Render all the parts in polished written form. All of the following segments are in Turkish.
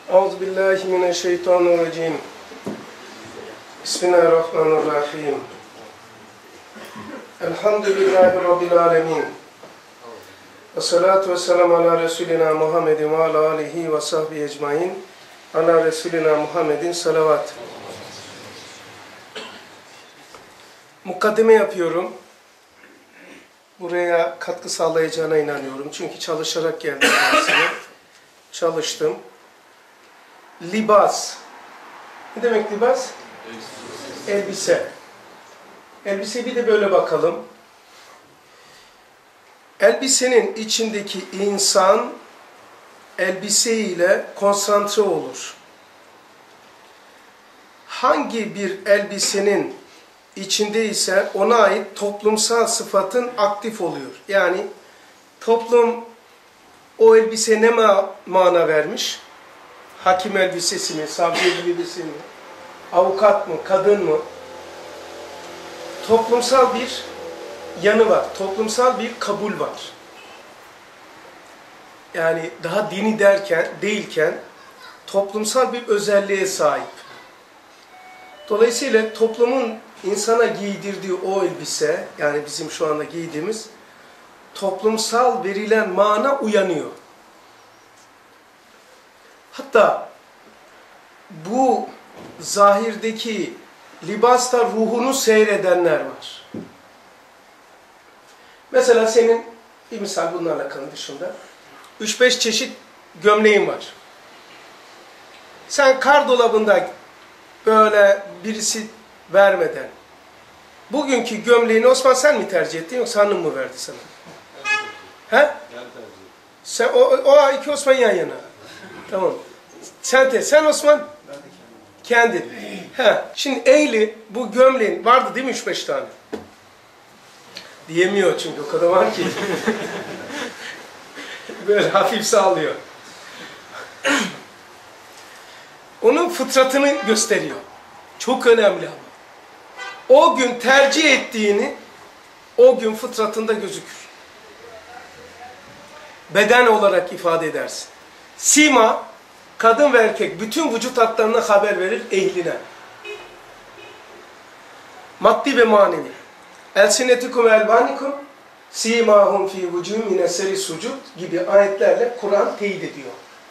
Euzubillahimineşşeytanirracim. Bismillahirrahmanirrahim. Elhamdülillahi Rabbil alemin. Ve salatu ve selamu ala Resulina Muhammedin ve ala alihi ve sahbihi ecmain. Ala Resulina Muhammedin salavat. Mukaddime yapıyorum. Buraya katkı sağlayacağına inanıyorum. Çünkü çalışarak geldim dersine. Çalıştım. Libas. Ne demek libas? Elbise. Elbise bir de böyle bakalım. Elbisenin içindeki insan elbise ile konsantre olur. Hangi bir elbisenin içinde ise ona ait toplumsal sıfatın aktif oluyor. Yani toplum o elbise ne mana vermiş? Hakim elbisesi mi, savcı elbisesi mi, avukat mı, kadın mı? Toplumsal bir yanı var, toplumsal bir kabul var. Yani daha dini değilken toplumsal bir özelliğe sahip. Dolayısıyla toplumun insana giydirdiği o elbise, yani bizim şu anda giydiğimiz, toplumsal verilen mana uyanıyor. Hatta bu zahirdeki libasta ruhunu seyredenler var. Mesela senin, bir misal bunlarla kalın dışında, 3-5 çeşit gömleğin var. Sen kar dolabında böyle birisi vermeden, bugünkü gömleğini Osman sen mi tercih ettin yoksa hanım mı verdi sana? He? Ben tercih ettim. Sen, o iki Osman yan yana. Tamam. Sen Osman? Ben de kendin. He. Şimdi ehli bu gömleğin vardı değil mi 3-5 tane? Diyemiyor çünkü o kadar var ki. Böyle hafif sağlıyor. Onun fıtratını gösteriyor. Çok önemli ama. O gün tercih ettiğini o gün fıtratında gözükür. Beden olarak ifade edersin. Sima, kadın ve erkek bütün vücut hatlarına haber verir ehline. Maddi ve manevi. Elsinetikum elbanikum simahum fi vucuhum min eseri sucud gibi ayetlerle Kur'an teyit ediyor.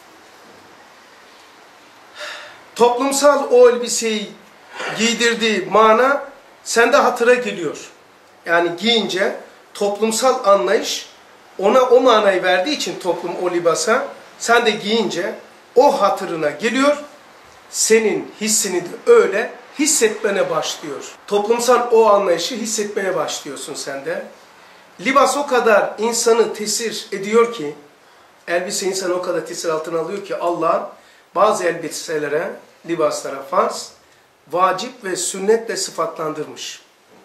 Toplumsal o elbiseyi giydirdiği mana sende hatıra geliyor. Yani giyince toplumsal anlayış ona o manayı verdiği için toplum o libasa, sen de giyince o hatırına geliyor, senin hissini de öyle hissetmene başlıyor. Toplumsal o anlayışı hissetmeye başlıyorsun sen de. Libas o kadar insanı tesir ediyor ki, elbise insanı o kadar tesir altına alıyor ki Allah bazı elbiselere, libaslara farz, vacip ve sünnetle sıfatlandırmış.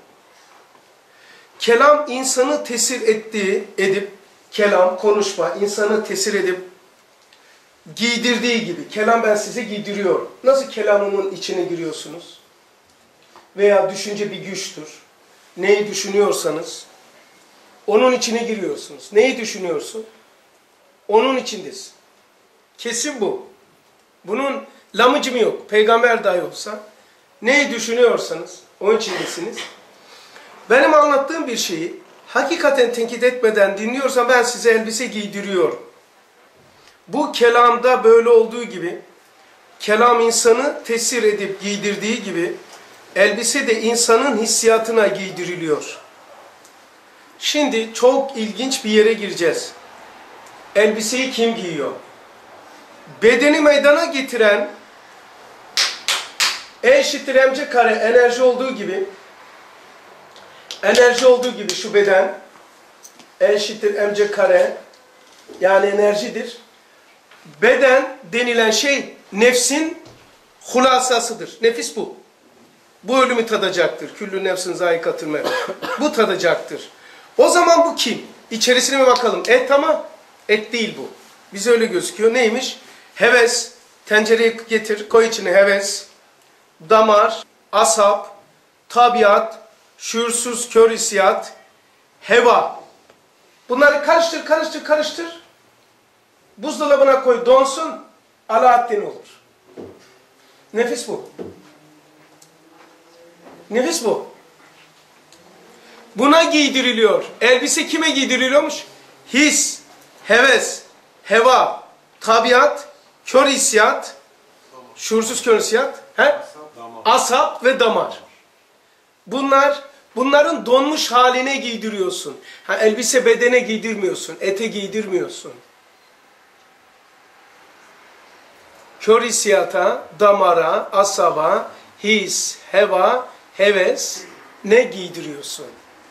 Kelam insanı tesir kelam, konuşma, insanı tesir edip giydirdiği gibi, kelam ben size giydiriyorum. Nasıl kelamımın içine giriyorsunuz? Veya düşünce bir güçtür. Neyi düşünüyorsanız, onun içine giriyorsunuz. Neyi düşünüyorsun? Onun içindesin. Kesin bu. Bunun lamıcımı yok. Peygamber dahi olsa, neyi düşünüyorsanız, onun içindesiniz. Benim anlattığım bir şeyi hakikaten tenkit etmeden dinliyorsam ben size elbise giydiriyorum. Bu kelamda böyle olduğu gibi, kelam insanı tesir edip giydirdiği gibi, elbise de insanın hissiyatına giydiriliyor. Şimdi çok ilginç bir yere gireceğiz. Elbiseyi kim giyiyor? Bedeni meydana getiren, E = mc kare enerji olduğu gibi şu beden, E = mc kare, yani enerjidir. Beden denilen şey nefsin hulasasıdır. Nefis bu. Bu ölümü tadacaktır. Küllü nefsin zâikatül mevt. Bu tadacaktır. O zaman bu kim? İçerisine mi bakalım? Et ama et değil bu. Bize öyle gözüküyor. Neymiş? Heves. Tencereyi getir, koy içine heves. Damar, asap, tabiat, şuursuz kör hissiyat, heva. Bunları karıştır. Buzdolabına koy, donsun. Alaaddin olur. Nefis bu. Nefis bu. Buna giydiriliyor. Elbise kime giydiriliyormuş? His, heves, heva, tabiat, kör hissiyat, şuursuz kör hissiyat, asap ve damar. Bunların donmuş haline giydiriyorsun. Elbise bedene giydirmiyorsun, ete giydirmiyorsun. Kör hissiyata, damara, asaba, his, heva, heves ne giydiriyorsun?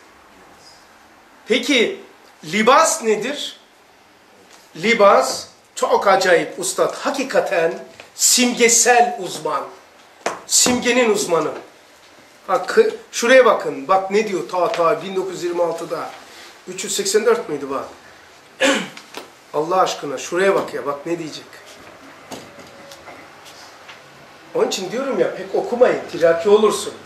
Peki libas nedir? Libas çok acayip ustad. Hakikaten simgesel uzman. Simgenin uzmanı. Bak, şuraya bakın. Bak ne diyor ta 1926'da. 384 müydü bak? Allah aşkına şuraya bak ya. Bak ne diyecek. Onun için diyorum ya pek okumayın. Tiraki olursunuz.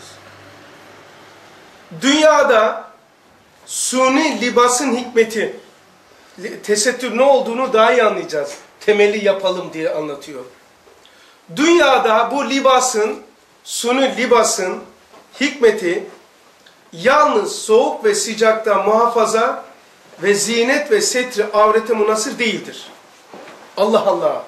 Dünyada suni libasın hikmeti, tesettür ne olduğunu daha iyi anlayacağız. Temeli yapalım diye anlatıyor. Dünyada bu libasın, suni libasın hikmeti yalnız soğuk ve sıcakta muhafaza ve zinet ve setri avrete münhasır değildir. Allah Allah.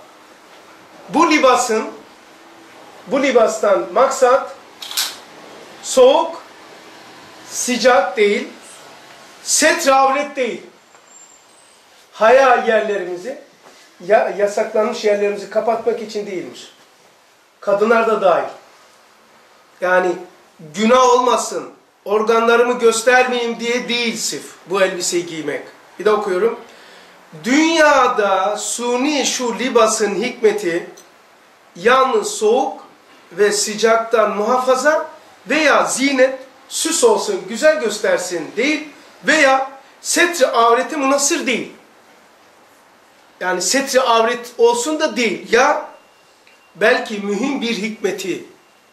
Bu libastan maksat soğuk, sıcak değil, setri avret değil. Haya yerlerimizi, yasaklanmış yerlerimizi kapatmak için değilmiş. Kadınlar da dahil. Yani günah olmasın, organlarımı göstermeyeyim diye değil sırf bu elbiseyi giymek. Bir de okuyorum. Dünyada suni şu libasın hikmeti yalnız soğuk ve sıcaktan muhafaza veya zinet, süs olsun, güzel göstersin değil veya setri avreti münhasır değil. Yani setri avret olsun da değil. Ya belki mühim bir hikmeti.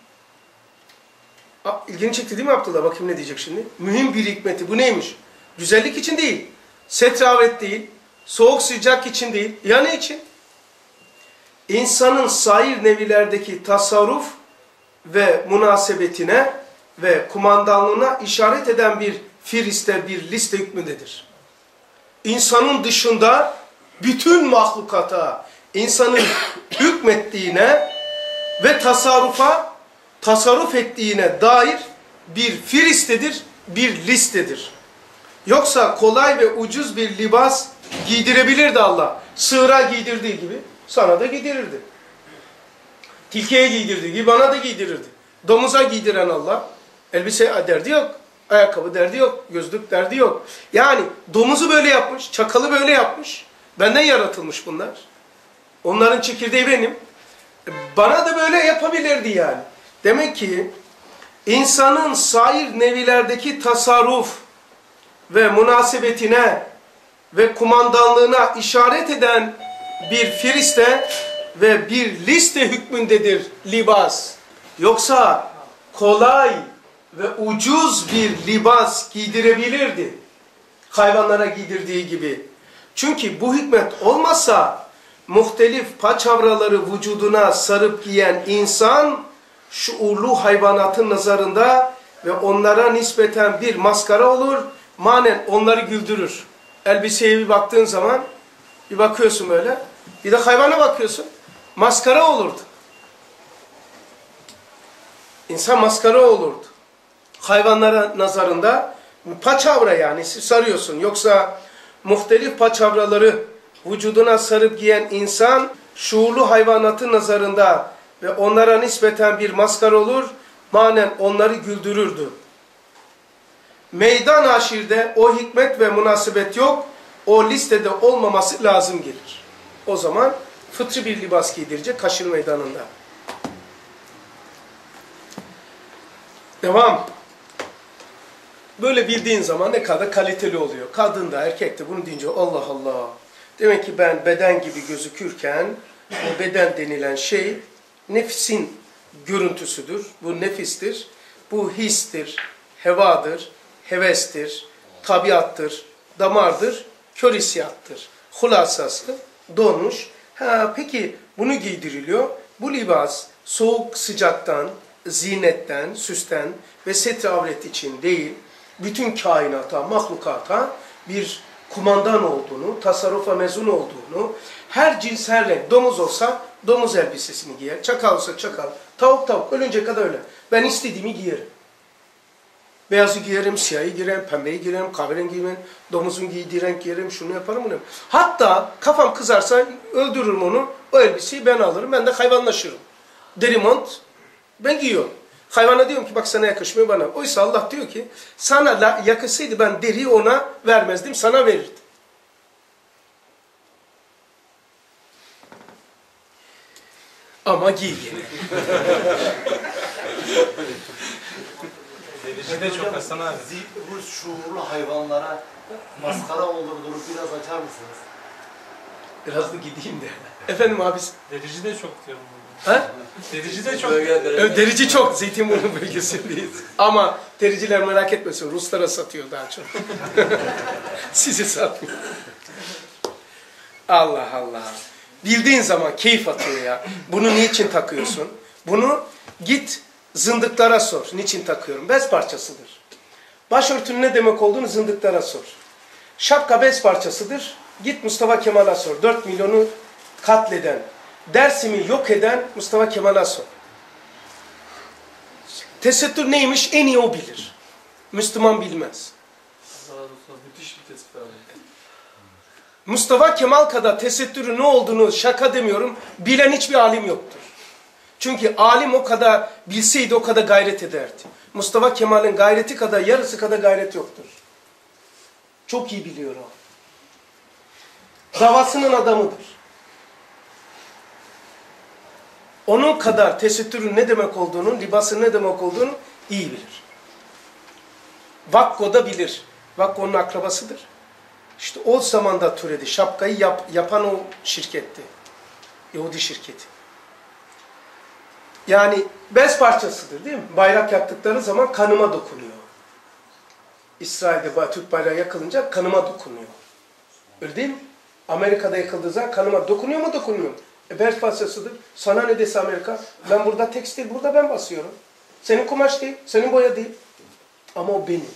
İlgini çekti değil mi Abdullah? Bakayım ne diyecek şimdi. Mühim bir hikmeti. Bu neymiş? Güzellik için değil. Setri avret değil. Soğuk sıcak için değil. Ya ne için? İnsanın sair nevilerdeki tasarruf ve münasebetine ve kumandanlığına işaret eden bir firiste, bir liste hükmündedir. İnsanın dışında bütün mahlukata insanın hükmettiğine ve tasarruf ettiğine dair bir firistedir, bir listedir. Yoksa kolay ve ucuz bir libas giydirebilirdi Allah. Sığıra giydirdiği gibi sana da giydirirdi. Tilkiye giydirdiği gibi bana da giydirirdi. Domuza giydiren Allah elbise derdi yok. Ayakkabı derdi yok. Gözlük derdi yok. Yani domuzu böyle yapmış. Çakalı böyle yapmış. Benden yaratılmış bunlar. Onların çekirdeği benim. Bana da böyle yapabilirdi yani. Demek ki insanın sair nevilerdeki tasarruf ve münasebetine ve kumandanlığına işaret eden bir firiste ve bir liste hükmündedir libas. Yoksa kolay ve ucuz bir libas giydirebilirdi. Hayvanlara giydirdiği gibi. Çünkü bu hikmet olmasa muhtelif paçavraları vücuduna sarıp giyen insan şuurlu hayvanatın nazarında ve onlara nispeten bir maskara olur, manen onları güldürür. Elbiseye bir baktığın zaman bir bakıyorsun böyle, bir de hayvana bakıyorsun, maskara olurdu. İnsan maskara olurdu. Hayvanlara nazarında paçavra yani sarıyorsun. Yoksa muhtelif paçavraları vücuduna sarıp giyen insan şuurlu hayvanatın nazarında ve onlara nispeten bir maskara olur, manen onları güldürürdü. Meydan haşirde o hikmet ve münasebet yok, o listede olmaması lazım gelir. O zaman fıtri bir libas giydirecek haşir meydanında. Devam. Böyle bildiğin zaman ne kadar kaliteli oluyor. Kadın da erkek de bunu deyince Allah Allah. Demek ki ben beden gibi gözükürken o beden denilen şey nefsin görüntüsüdür. Bu nefistir. Bu histir, hevadır, hevestir, tabiattır, damardır, kör hissiyattır. Hulasası donmuş. Peki Bunu giydiriliyor. Bu libas soğuk sıcaktan, zinetten, süsten ve setre avret için değil, bütün kainata, mahlukata bir kumandan olduğunu, tasarrufa mezun olduğunu, her cins her renk, domuz olsa domuz elbisesini giyer, çakal olsa çakal, tavuk tavuk, ölünce kadar öyle. Ben istediğimi giyerim. Beyazı giyerim, siyahı giyerim, pembeyi giyerim, kahverengi giyerim, domuzun giydiği renk giyerim, şunu yaparım bunu. Hatta kafam kızarsa öldürürüm onu, o elbiseyi ben alırım, ben de hayvanlaşırım. Deri mont ben giyiyorum. Hayvana diyorum ki bak sana yakışmıyor bana. Oysa Allah diyor ki sana yakışsaydı ben deriyi ona vermezdim, sana verirdim. Ama giy yine. Derece çok Hasan abi. Bu şuurlu hayvanlara maskara olurduğunu biraz açar mısınız? Biraz da gideyim de. Efendim abi. Derici de çok diyorum. Ha? Derici de çok. Derici çok. Zeytinburnu bölgesindeyiz. Ama dericiler merak etmesin. Ruslara satıyor daha çok. Sizi satmıyor. Allah Allah. Bildiğin zaman keyif atıyor ya. Bunu niçin takıyorsun? Bunu git zındıklara sor. Niçin takıyorum? Bez parçasıdır. Başörtünün ne demek olduğunu zındıklara sor. Şapka bez parçasıdır. Git Mustafa Kemal'a sor. 4 milyonu katleden, Dersim'i yok eden Mustafa Kemal'a sor. Tesettür neymiş? En iyi o bilir. Müslüman bilmez. Müthiş bir tespit abi. Mustafa Kemal kadar tesettürün ne olduğunu şaka demiyorum, bilen hiçbir alim yoktur. Çünkü alim o kadar bilseydi o kadar gayret ederdi. Mustafa Kemal'in gayreti kadar, yarısı kadar gayret yoktur. Çok iyi biliyor o. Davasının adamıdır. Onun kadar tesettürün ne demek olduğunu, libasın ne demek olduğunu iyi bilir. Vakko da bilir. Vakko onun akrabasıdır. İşte o zamanda türedi. Şapkayı yapan o şirketti. Yahudi şirketi. Yani bez parçasıdır değil mi? Bayrak yaktıkları zaman kanıma dokunuyor. İsrail'de Türk bayrağı yakılınca kanıma dokunuyor. Öyle değil mi? Amerika'da yakıldığı zaman kanıma dokunuyor mu dokunmuyor mu? Bez parçasıdır. Sana ne dese Amerika? Ben burada tekstil, burada ben basıyorum. Senin kumaş değil, senin boya değil. Ama o benim.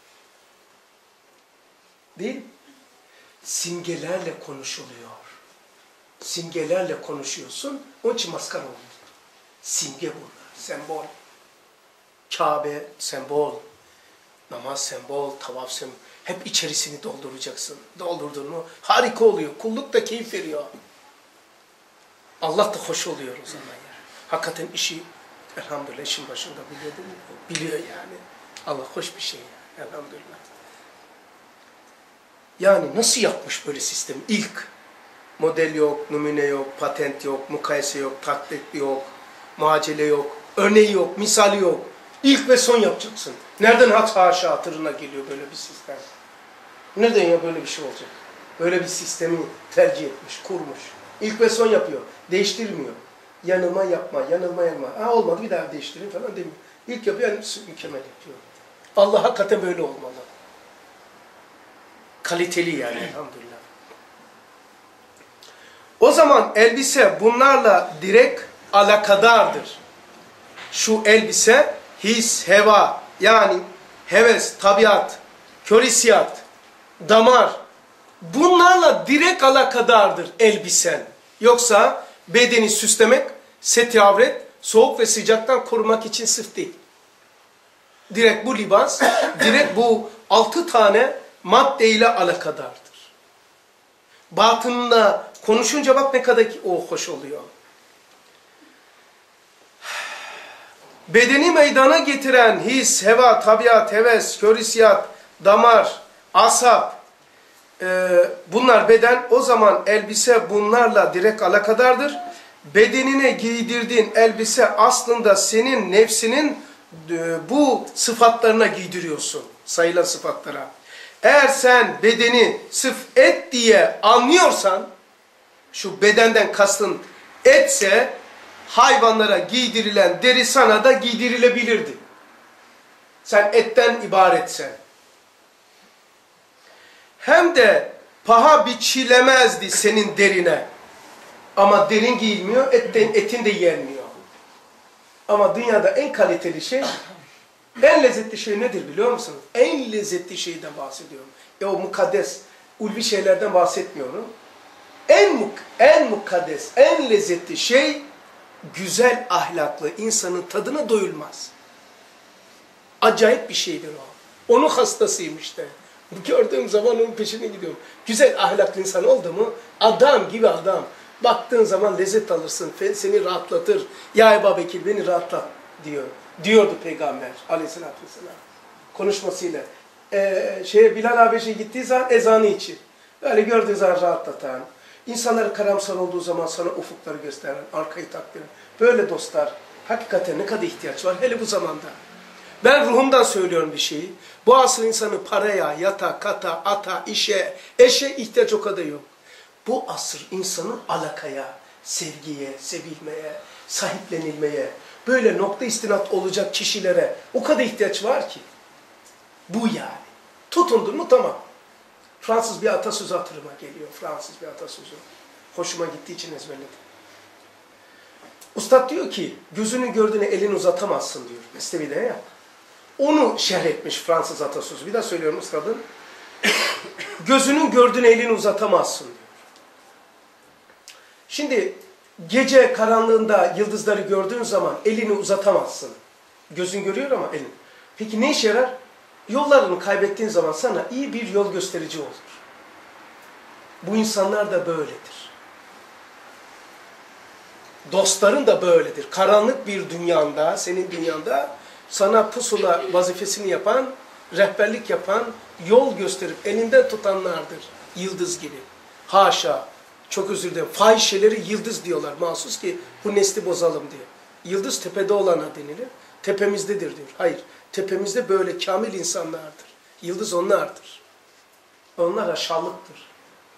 Değil mi? Simgelerle konuşuluyor. Simgelerle konuşuyorsun, onun için maskara oluyor. Simge bunlar, sembol. Kabe, sembol. Namaz, sembol, tavaf, sembol. Hep içerisini dolduracaksın. Doldurdun mu harika oluyor. Kulluk da keyif veriyor. Allah da hoş oluyor o zaman yani. Hakikaten işi, elhamdülillah işin başında biliyor değil mi? Biliyor yani. Allah hoş bir şey yani, elhamdülillah. Yani nasıl yapmış böyle sistemi? İlk model yok, numune yok, patent yok, mukayese yok, taklit yok, muacele yok, örneği yok, misali yok. İlk ve son yapacaksın. Nereden haşa hatırına geliyor böyle bir sistem? Nereden ya böyle bir şey olacak? Böyle bir sistemi tercih etmiş, kurmuş. İlk ve son yapıyor. Değiştirmiyor. Yanılma yapma, yanılma yapma. Ha olmadı bir daha değiştirin falan demiyor. İlk yapıyor, yani mükemmel yapıyor. Allah hakikaten böyle olmalı. Kaliteli yani elhamdülillah. O zaman elbise bunlarla direkt alakadardır. Şu elbise his, heva yani heves, tabiat, kör hissiyat, damar bunlarla direkt alakadardır elbisen. Yoksa bedeni süslemek, set-i avret, soğuk ve sıcaktan korumak için sırf değil. Direkt bu libas, direkt bu 6 tane maddeyle alakadardır. Batınında konuşunca bak ne kadar o hoş oluyor. Bedeni meydana getiren his, heva, tabiat, heves, kör hissiyat, damar, asap, bunlar beden. O zaman elbise bunlarla direkt alakadardır. Bedenine giydirdiğin elbise aslında senin nefsinin bu sıfatlarına giydiriyorsun. Sayılan sıfatlara. Eğer sen bedeni sırf et diye anlıyorsan, şu bedenden kastın etse, hayvanlara giydirilen deri sana da giydirilebilirdi. Sen etten ibaretsen. Hem de paha biçilemezdi senin derine. Ama derin giyilmiyor, etin de yenmiyor. Ama dünyada en kaliteli şey, en lezzetli şey nedir biliyor musunuz? En lezzetli şeyden bahsediyorum. O mukaddes, ulvi şeylerden bahsetmiyorum. En mukaddes, en lezzetli şey, güzel ahlaklı, insanın tadına doyulmaz. Acayip bir şeydir o. Onun hastasıyım işte. Gördüğüm zaman onun peşine gidiyorum. Güzel ahlaklı insan oldu mu, adam gibi adam. Baktığın zaman lezzet alırsın, seni rahatlatır. Ya Ebu Bekir beni rahatlat diyor. Diyordu Peygamber aleyhissalatü vesselam. Konuşmasıyla. Bilal Habeşi'ye gittiği zaman ezanı için. Böyle gördüğü zaman rahatlatan. İnsanlar karamsar olduğu zaman sana ufukları gösteren, arkayı takdiren. Böyle dostlar hakikaten ne kadar ihtiyaç var hele bu zamanda. Ben ruhumdan söylüyorum bir şeyi. Bu asıl insanın paraya, yata, kata, ata, işe, eşe ihtiyaç o kadar yok. Bu asır insanın alakaya, sevgiye, sevilmeye, sahiplenilmeye, böyle nokta istinat olacak kişilere o kadar ihtiyaç var ki. Bu yani. Tutundun mu tamam. Fransız bir atasözü hatırıma geliyor. Fransız bir atasözü. Hoşuma gittiği için ezberledim. Ustad diyor ki, gözünün gördüğüne elini uzatamazsın diyor. Mesnevi'de ya. Onu şerh etmiş Fransız atasözü. Bir daha söylüyorum ustadın. Gözünün gördüğüne elini uzatamazsın diyor. Şimdi gece karanlığında yıldızları gördüğün zaman elini uzatamazsın. Gözün görüyor ama elin. Peki ne işe yarar? Yollarını kaybettiğin zaman sana iyi bir yol gösterici olur. Bu insanlar da böyledir. Dostların da böyledir. Karanlık bir dünyanda, senin dünyanda sana pusula vazifesini yapan, rehberlik yapan, yol gösterip elinden tutanlardır. Yıldız gibi. Haşa, çok özür dilerim. Fahişeleri yıldız diyorlar mahsus ki bu nesli bozalım diye. Yıldız tepede olana denilir. Tepemizdedir diyor. Hayır, tepemizde böyle kamil insanlardır. Yıldız onlardır. Onlar aşağılıktır.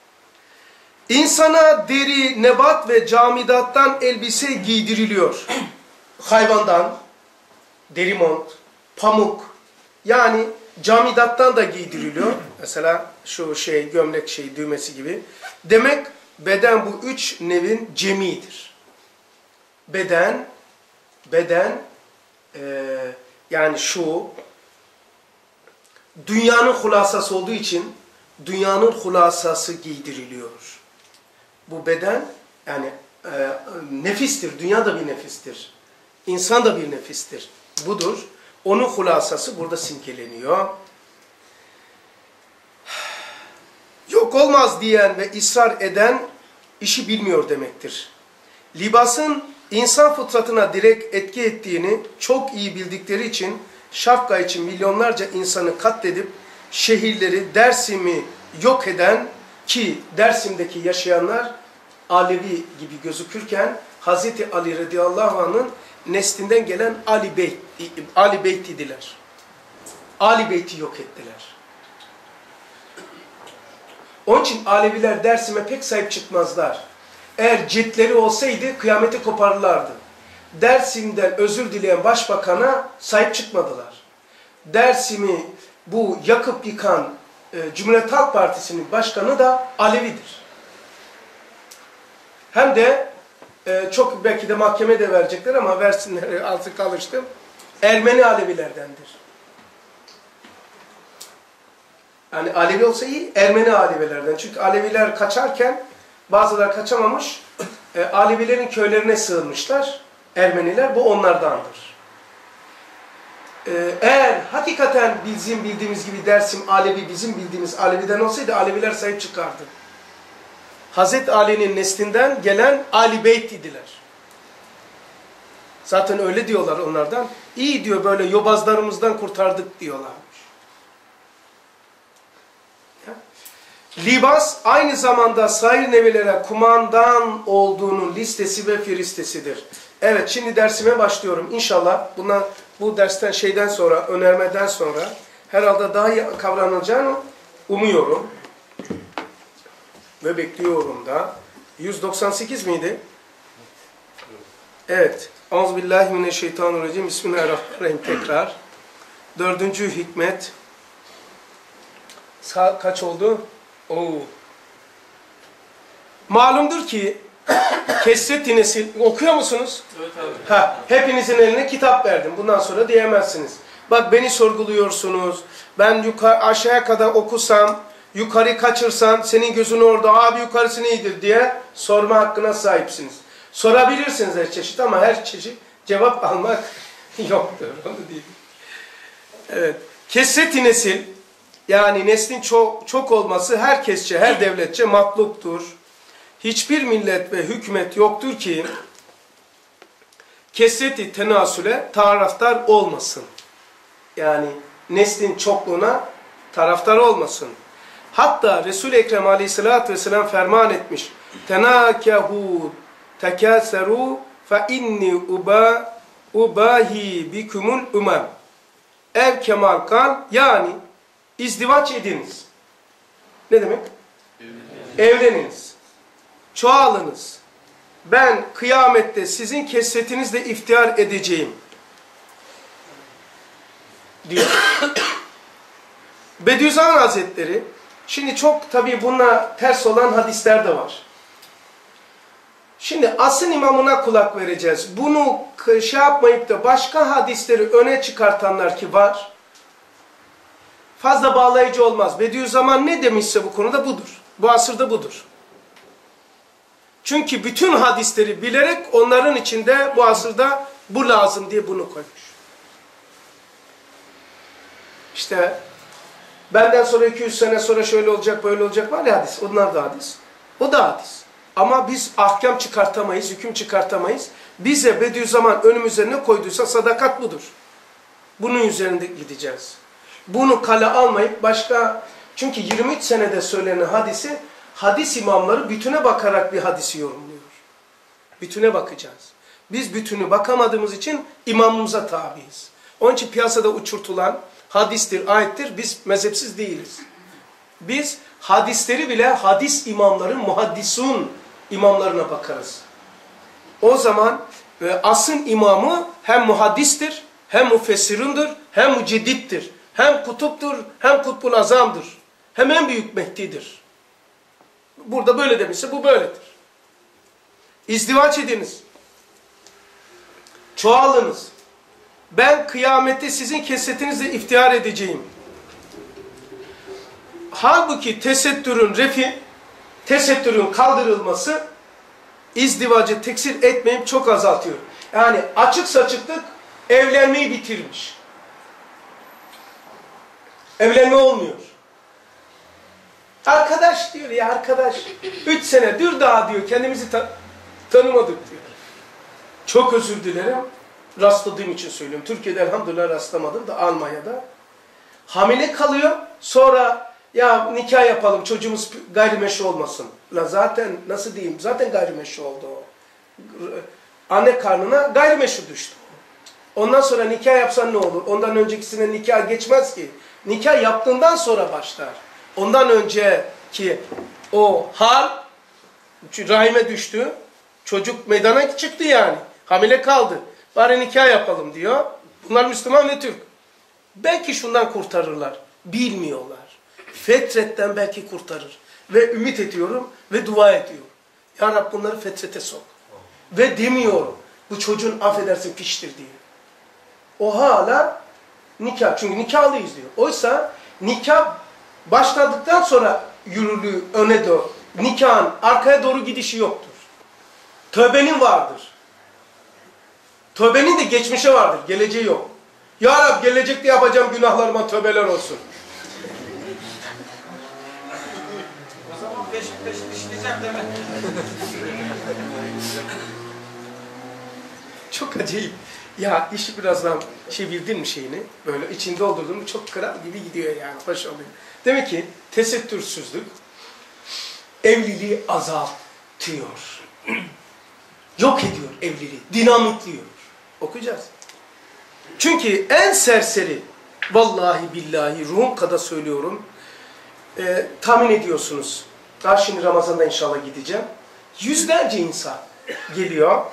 İnsana deri, nebat ve camidattan elbise giydiriliyor. Hayvandan, deri mont, pamuk, yani camidattan da giydiriliyor. Mesela şu gömlek düğmesi gibi. Demek beden bu üç nevin cemidir. Beden, yani şu, dünyanın hulasası olduğu için dünyanın hulasası giydiriliyor. Bu beden yani nefistir, dünya da bir nefistir. İnsan da bir nefistir. Budur. Onun hulasası burada simgeleniyor. Yok olmaz diyen ve ısrar eden işi bilmiyor demektir. Libasın insan fıtratına direkt etki ettiğini çok iyi bildikleri için şapka için milyonlarca insanı katledip şehirleri, Dersim'i yok eden ki Dersim'deki yaşayanlar Alevi gibi gözükürken Hazreti Ali radıyallahu anh'ın neslinden gelen Ali Beyt idiler. Ali Beyt'i yok ettiler. Onun için Aleviler Dersim'e pek sahip çıkmazlar. Eğer cetleri olsaydı kıyameti koparırlardı. Dersim'den özür dileyen başbakana sahip çıkmadılar. Dersim'i bu yakıp yıkan Cumhuriyet Halk Partisi'nin başkanı da Alevidir. Hem de çok belki de mahkeme de verecekler ama versinler artık alıştım. Ermeni Alevilerdendir. Yani Alevi olsa iyi, Ermeni Alevilerden. Çünkü Aleviler kaçarken bazıları kaçamamış, Alevilerin köylerine sığınmışlar. Ermeniler, bu onlardandır. Eğer hakikaten bizim bildiğimiz gibi Dersim Alevi, bizim bildiğimiz Alevi'den olsaydı Aleviler sahip çıkardı. Hazreti Ali'nin neslinden gelen Ali Beyt idiler. Zaten öyle diyorlar onlardan. İyi diyor, böyle yobazlarımızdan kurtardık diyorlarmış. Libas aynı zamanda sair nevilere kumandan olduğunun listesi ve firistesidir. Evet, şimdi dersime başlıyorum. İnşallah bu dersten sonra, önermeden sonra herhalde daha iyi kavranacağını umuyorum. Ve bekliyorum da. 198 miydi? Evet. Euzubillahimineşşeytanirracim. Bismillahirrahmanirrahim tekrar. 4. hikmet. Kaç oldu? Oo. Malumdur ki Kesret-i nesil. Okuyor musunuz? Evet abi. Ha, hepinizin eline kitap verdim. Bundan sonra diyemezsiniz. Bak beni sorguluyorsunuz. Ben aşağıya kadar okusam, yukarı kaçırsan senin gözün orada, abi yukarısı neydir diye sorma hakkına sahipsiniz. Sorabilirsiniz her çeşit ama her çeşit cevap almak yoktur. Onu diyeyim. Evet. Kesret-i nesil, yani neslin çok olması herkesçe, her devletçe matluptur. Hiçbir millet ve hükümet yoktur ki kesret-i tenasüle taraftar olmasın. Yani neslin çokluğuna taraftar olmasın. Hatta Resul-i Ekrem aleyhissalatü vesselam ferman etmiş. Tenâkehu tekâserû fe inni ubahi bikumul umem. Ev kemal kan, yani izdivaç ediniz. Ne demek? Evleniniz. Çoğalınız. Ben kıyamette sizin kesretinizle iftihar edeceğim diyor. Bediüzzaman Hazretleri, şimdi çok tabii bununla ters olan hadisler de var. Şimdi asıl imamına kulak vereceğiz. Bunu şey yapmayıp da başka hadisleri öne çıkartanlar ki var. Fazla bağlayıcı olmaz. Bediüzzaman ne demişse bu konuda budur. Bu asırda budur. Çünkü bütün hadisleri bilerek onların içinde bu asırda bu lazım diye bunu koymuş. İşte benden sonra 200 sene sonra şöyle olacak, böyle olacak var ya hadis. Onlar da hadis. O da hadis. Ama biz ahkam çıkartamayız, hüküm çıkartamayız. Bize Bediüzzaman önümüze ne koyduysa sadakat budur. Bunun üzerinde gideceğiz. Bunu kale almayıp başka... Çünkü 23 senede söylenen hadisi, hadis imamları bütüne bakarak bir hadisi yorumluyor. Bütüne bakacağız. Biz bütünü bakamadığımız için imamımıza tabiiz. Onun için piyasada uçurtulan hadistir, ayettir. Biz mezhepsiz değiliz. Biz hadisleri bile hadis imamların, muhaddisun imamlarına bakarız. O zaman asın imamı hem muhaddistir, hem müfessirundur, hem müceddittir, hem kutuptur, hem kutbul azamdır, hem en büyük Mehdi'dir. Burada böyle demişse bu böyledir. İzdivaç ediniz. Çoğalınız. Ben kıyamette sizin kesretinizle iftihar edeceğim. Halbuki tesettürün kaldırılması izdivacı teksir etmeyip çok azaltıyor. Yani açık saçıklık evlenmeyi bitirmiş. Evlenme olmuyor. Arkadaş diyor ya, arkadaş 3 sene dur daha diyor, kendimizi tanımadık diyor. Çok özür dilerim. Rastladığım için söylüyorum. Türkiye'de elhamdülillah rastlamadım da Almanya'da. Hamile kalıyor, sonra ya nikah yapalım, çocuğumuz gayrimeşru olmasın. La zaten nasıl diyeyim, zaten gayrimeşru oldu o. Anne karnına gayrimeşru düştü. Ondan sonra nikah yapsan ne olur? Ondan öncekisine nikah geçmez ki. Nikah yaptığından sonra başlar. Ondan önceki o hal, rahime düştü, çocuk meydana çıktı yani. Hamile kaldı. Bari nikah yapalım diyor. Bunlar Müslüman ve Türk. Belki şundan kurtarırlar. Bilmiyorlar. Fetretten belki kurtarır. Ve ümit ediyorum ve dua ediyorum. Ya Rab bunları fetrete sok. Ve demiyorum. Bu çocuğun affedersin piştir diye. O hala nikah. Çünkü nikahlıyız diyor. Oysa nikah başladıktan sonra yürürlüğü öne doğru. Nikahın arkaya doğru gidişi yoktur. Tövbenin vardır. Tövbenin de geçmişe vardır. Geleceği yok. Ya Rab gelecekte yapacağım günahlarıma tövbeler olsun. O zaman peş işleyeceğim deme. Çok acayip. Ya işi birazdan çevirdin mi şeyini, böyle içinde doldurdun mu çok kral gibi gidiyor yani. Hoş oluyor. Demek ki tesettürsüzlük evliliği azaltıyor. Yok ediyor evliliği. Dinamitliyor. Okuyacağız. Çünkü en serseri, vallahi billahi ruhum kadar söylüyorum, tahmin ediyorsunuz. Daha şimdi Ramazan'da inşallah gideceğim. Yüzlerce insan geliyor.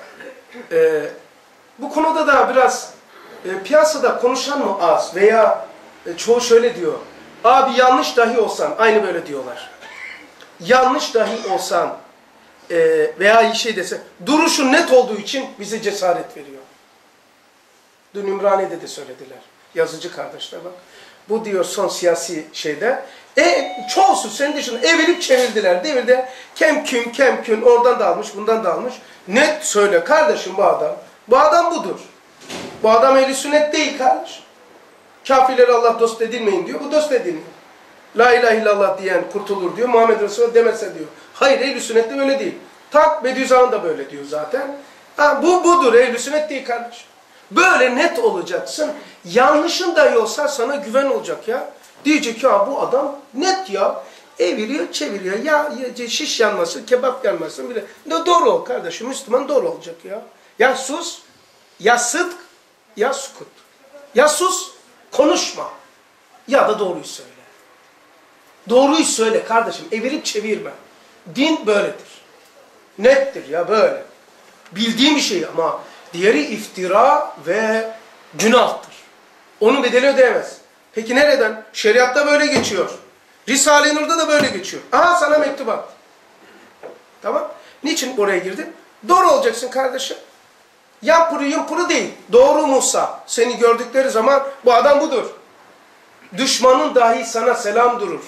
Bu konuda da biraz piyasada konuşan mı az veya çoğu şöyle diyor. Abi yanlış dahi olsan, aynı böyle diyorlar. Yanlış dahi olsan veya şey dese, duruşu net olduğu için bize cesaret veriyor. Dün Ümraniye'de de söylediler. Yazıcı kardeşler bak. Bu diyor son siyasi şeyde. Çoğusu senin dışında evirip çevirdiler. Devirde kemkün oradan da almış, bundan da almış. Net söyle kardeşim bu adam. Bu adam budur. Bu adam ehl-i sünnet değil kardeş. Kafirleri Allah dost edilmeyin diyor. Bu dost edilmiyor. La ilahe illallah diyen kurtulur diyor. Muhammed Resulullah demezse diyor. Hayır ehl-i sünnette öyle değil. Tak Bediüzzaman da böyle diyor zaten. Ha, bu budur ehl-i sünnet değil kardeş. Böyle net olacaksın. Yanlışın dahi olsa sana güven olacak ya. Diyecek ya bu adam net ya. Eviriyor çeviriyor. Ya şiş yanmasın, kebap yanmasın bile. Doğru ol kardeşim. Müslüman doğru olacak ya. Ya sus, ya sıdk, ya sukut. Ya sus, konuşma. Ya da doğruyu söyle. Doğruyu söyle kardeşim. Evirip çevirme. Din böyledir. Nettir ya böyle. Bildiğim bir şey ama diğeri iftira ve günahtır. Onun bedeli ödeyemez. Peki nereden? Şeriatta böyle geçiyor. Risale-i Nur'da da böyle geçiyor. Aha sana mektubat. Tamam. Niçin oraya girdin? Doğru olacaksın kardeşim. Yampuru yumpuru değil. Doğru Musa. Seni gördükleri zaman bu adam budur. Düşmanın dahi sana selam durur.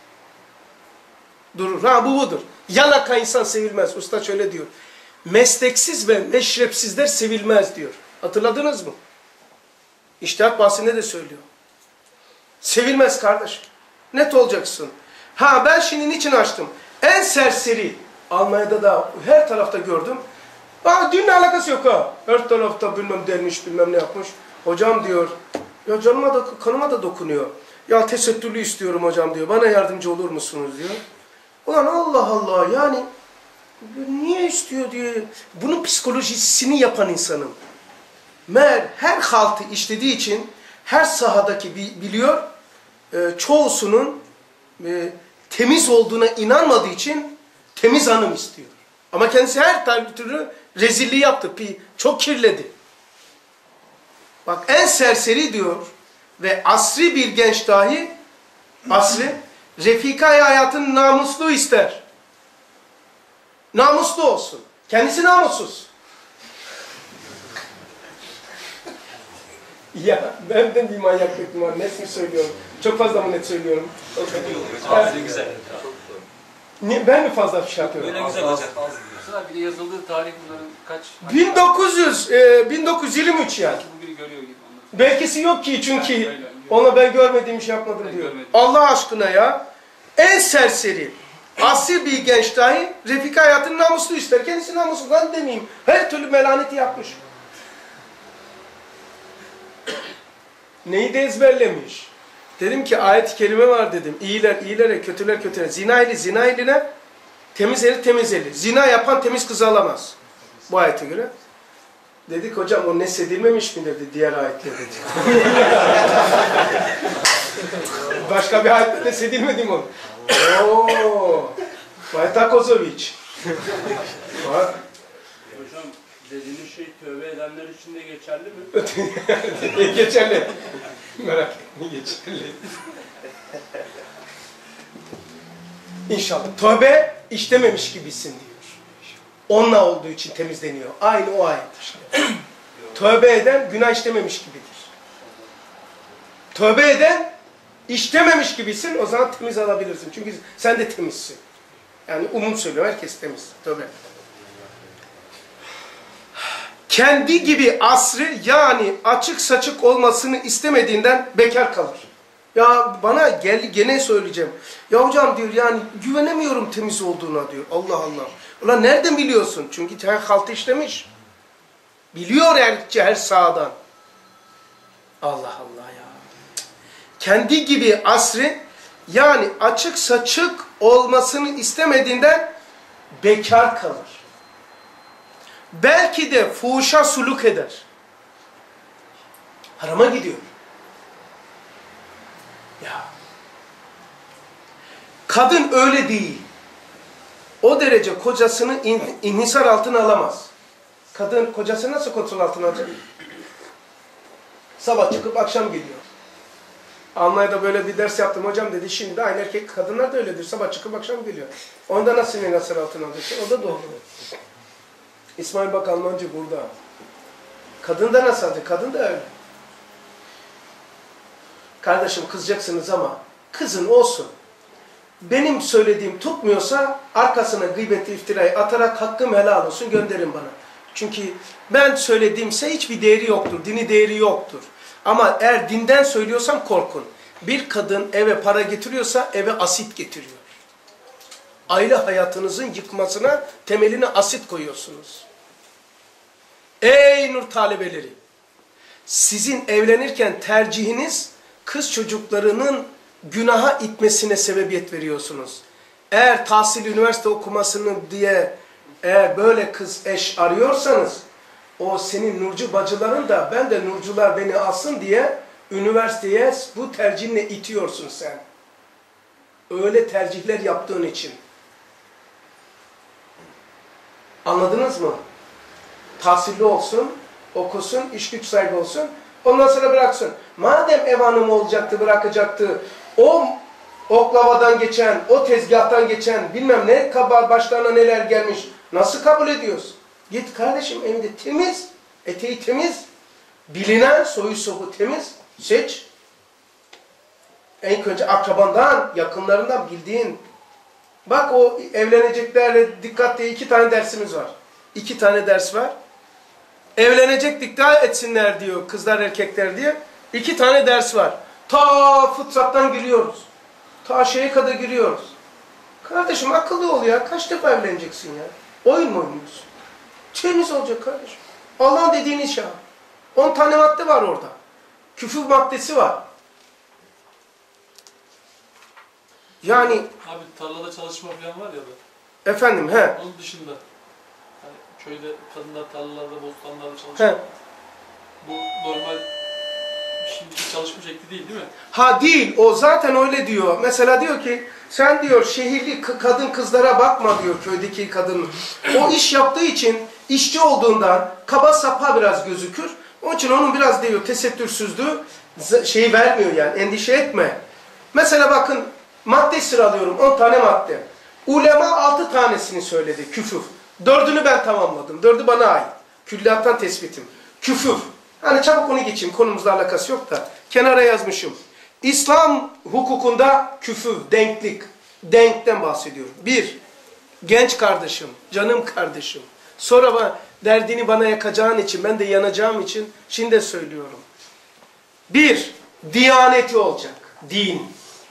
Durur. Ha bu budur. Yalaka insan sevilmez. Usta şöyle diyor. Mesleksiz ve meşrepsizler sevilmez diyor. Hatırladınız mı? İçtihat bahsinde de söylüyor. Sevilmez kardeşim. Net olacaksın. Ha ben şimdi niçin açtım? En serseri Almanya'da da her tarafta gördüm. Aa dinle alakası yok ha. Her tarafta bilmem dermiş bilmem ne yapmış. Hocam diyor. Ya canıma da kanıma da dokunuyor. Ya tesettürlü istiyorum hocam diyor. Bana yardımcı olur musunuz diyor. Ulan Allah Allah yani niye istiyor diye. Bunun psikolojisini yapan insanım. Meğer her haltı işlediği için her sahadaki biliyor. Çoğusunun temiz olduğuna inanmadığı için temiz hanım istiyor. Ama kendisi her türlü rezilliği yaptı. Çok kirledi. Bak en serseri diyor ve asri bir genç dahi refikâ-i hayatın namuslu ister. Namuslu olsun. Kendisi namussuz. Ya benden bir manyaklık var. Net mi söylüyorum? Çok fazla mı net söylüyorum? Çok güzel. Ben mi fazla şey yapıyorum? Böyle güzel olacak. Bir de yazıldığı tarih bunların kaç? 1923 yani. Bugünü görüyor gibi. Belkisi yok ki çünkü ona ben görmediğim şey yapmadım diyor. Allah aşkına ya. En serseri, asil bir genç dahi refika hayatının namuslu ister. Kendisi namuslu ben demeyeyim. Her türlü melaneti yapmış. Neyi de ezberlemiş. Dedim ki ayet-i kerime var dedim. İyiler iyilere, kötüler kötülere. Zina eline, temiz eli temiz eli. Zina yapan temiz kızı alamaz. Bu ayete göre. Dedik hocam o nesedilmemiş mi dedi diğer ayetler dedi. Başka bir ayette nesedilmedi mi o? Ooo. Vayta Kozoviç. Bak. Hocam dediğiniz şey tövbe edenler için de geçerli mi? Geçerli. Merak etme geçerli. İnşallah. Tövbe işlememiş gibisin diyor. Onunla olduğu için temizleniyor. Aynı o ayet işte. Tövbe eden günah işlememiş gibidir. Tövbe eden işlememiş gibisin o zaman temiz alabilirsin. Çünkü sen de temizsin. Yani umum söylüyorum herkes temiz. Tövbe. Kendi gibi asrı yani açık saçık olmasını istemediğinden bekar kalır. Ya bana gene söyleyeceğim. Ya hocam diyor yani güvenemiyorum temiz olduğuna diyor. Allah Allah. Ulan nereden biliyorsun? Çünkü her haltı işlemiş. Biliyor her sahadan. Allah Allah ya. Kendi gibi asrı yani açık saçık olmasını istemediğinden bekar kalır. Belki de fuhuşa suluk eder. Harama gidiyor. Ya. Kadın öyle değil. O derece kocasını inhisar altına alamaz. Kadın kocasını nasıl kontrol altına alacak? Sabah çıkıp akşam geliyor. Almanya'da böyle bir ders yaptım hocam dedi. Şimdi de aynı erkek kadınlar da öyledir. Sabah çıkıp akşam geliyor. Onda nasıl bir nasır altına alıyorsun? O da doğru. İsmail bak Almancı burada. Kadın da nasıl alacak? Kadın da öyle. Kardeşim kızacaksınız ama kızın olsun. Benim söylediğim tutmuyorsa arkasına gıybeti iftirayı atarak hakkım helal olsun gönderin bana. Çünkü ben söylediğimse hiçbir değeri yoktur. Dini değeri yoktur. Ama eğer dinden söylüyorsam korkun. Bir kadın eve para getiriyorsa eve asit getiriyor. Aile hayatınızın yıkmasına temeline asit koyuyorsunuz. Ey nur talebeleri! Sizin evlenirken tercihiniz kız çocuklarının günaha itmesine sebebiyet veriyorsunuz. Eğer tahsil üniversite okumasını diye eğer böyle kız eş arıyorsanız o senin nurcu bacıların da ben de nurcular beni alsın diye üniversiteye bu tercihinle itiyorsun sen. Öyle tercihler yaptığın için. Anladınız mı? Tahsilli olsun, okusun, iş güç sahibi olsun. Ondan sonra bıraksın. Madem ev hanımı olacaktı, bırakacaktı, o oklavadan geçen, o tezgahtan geçen bilmem ne başlarına neler gelmiş. Nasıl kabul ediyorsun? Git kardeşim evinde temiz, eteği temiz, bilinen, soyu soku temiz, seç. En önce akrabandan, yakınlarından bildiğin. Bak o evleneceklerle dikkat diye 2 tane dersimiz var. 2 tane ders var. Evlenecek dikkat etsinler diyor kızlar erkekler diye. 2 tane ders var. Ta fıtrattan giriyoruz. Ta şeye kadar giriyoruz. Kardeşim akıllı ol ya. Kaç defa evleneceksin ya? Oyun mu oynuyorsun? Temiz olacak kardeşim. Allah'ın dediğini iş ya. 10 tane madde var orada. Küfür maddesi var. Yani Abi tarlada çalışma falan var ya da. efendim he. Onun dışında. Hani köyde kadınlar tarlalarda, bostanlarda çalışıyor. He. Bu normal şimdiki çalışma şekli değil mi? Ha değil, o zaten öyle diyor. Mesela diyor ki, sen diyor şehirli kadın kızlara bakma diyor köydeki kadın. O iş yaptığı için, işçi olduğundan kaba sapa biraz gözükür. Onun için onun biraz diyor tesettürsüzlüğü şey vermiyor yani, endişe etme. Mesela bakın, madde sıralıyorum, 10 tane madde. Ulema 6 tanesini söyledi, küfür. 4'ünü ben tamamladım, 4'ü bana ait. Külliyattan tespitim. Küfür. Hani çabuk onu geçeyim, konumuzla alakası yok da. Kenara yazmışım. İslam hukukunda küfür, denklik. Denkten bahsediyorum. 1. Genç kardeşim, canım kardeşim. Sonra derdini bana yakacağın için, ben de yanacağım için şimdi de söylüyorum. 1. Diyaneti olacak. Din.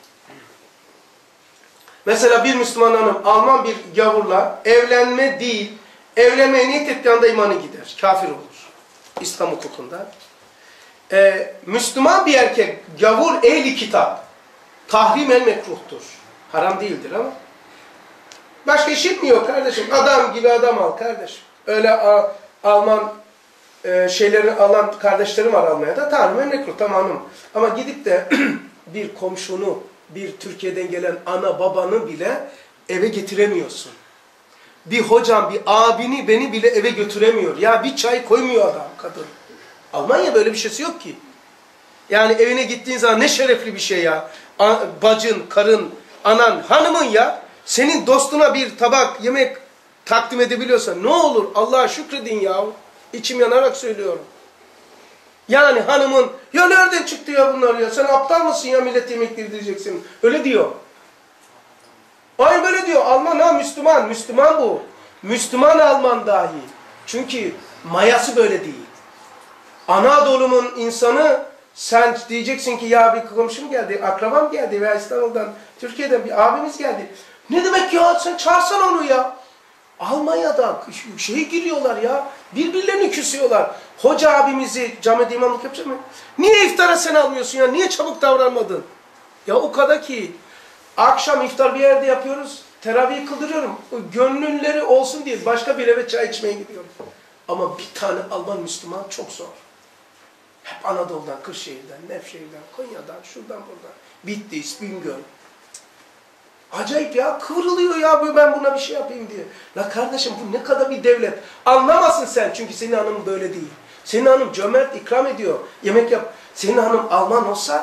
Mesela bir Müslüman hanım Alman bir gavurla evlenme değil, evlenmeye niyet ettiği anda imanı gider. Kafir olur. İslam hukukunda. Müslüman bir erkek gavur ehli kitap. Tahrim el mekruhtur. Haram değildir ama. Başka işin mi yok kardeşim? Adam gibi adam al kardeşim. Öyle Alman şeyleri alan kardeşlerim var Almanya'da. Tahrim el mekruh tamamım. Ama gidip de bir komşunu, bir Türkiye'den gelen ana babanı bile eve getiremiyorsun. Bir hocam, bir abini, beni bile eve götüremiyor. Ya bir çay koymuyor adam, kadın. Almanya böyle bir şeysi yok ki. Yani evine gittiğin zaman ne şerefli bir şey ya. Bacın, karın, anan, hanımın ya. Senin dostuna bir tabak yemek takdim edebiliyorsa ne olur Allah'a şükredin ya. İçim yanarak söylüyorum. Yani hanımın, ya nereden çıktı ya bunlar ya? Sen aptal mısın ya millet yemek yedireceksin? Öyle diyor. Ay böyle diyor. Alman ha Müslüman. Müslüman bu. Müslüman Alman dahi. Çünkü mayası böyle değil. Anadolu'nun insanı sen diyeceksin ki ya bir komşum geldi, akrabam geldi veya İstanbul'dan, Türkiye'den bir abimiz geldi. Ne demek ya sen çağırsan onu ya. Almanya'da şeye giriyorlar ya. Birbirlerini küsüyorlar. Hoca abimizi camide imamlık yapacak mı? Niye iftara sen almıyorsun ya? Niye çabuk davranmadın? Ya o kadar ki akşam iftar bir yerde yapıyoruz. Teravih kıldırıyorum. Gönlünleri olsun diye başka bir eve çay içmeye gidiyorum. Ama bir tane Alman Müslüman çok zor. Hep Anadolu'dan, Kırşehir'den, Nevşehir'den, Konya'dan, şuradan buradan. Bitlis, Bingöl. Acayip ya, kıvrılıyor ya ben buna bir şey yapayım diye. La kardeşim bu ne kadar bir devlet. Anlamasın sen çünkü senin hanım böyle değil. Senin hanım cömert ikram ediyor. Yemek yap. Senin hanım Alman olsa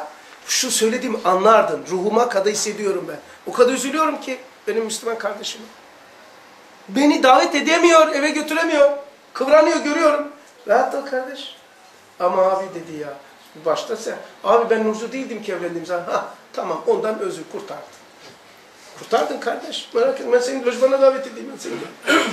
şu söylediğimi anlardın. Ruhuma kadar hissediyorum ben. O kadar üzülüyorum ki benim Müslüman kardeşim. Beni davet edemiyor, eve götüremiyor. Kıvranıyor, görüyorum. Rahat ol kardeş. Ama abi dedi ya, başta sen. Abi ben Nurcu değildim ki evlendiğim zaman. Ha, tamam, ondan özür kurtardın. Kurtardın kardeş. Merak etme, ben seni lojmana davet edeyim. Ben seni.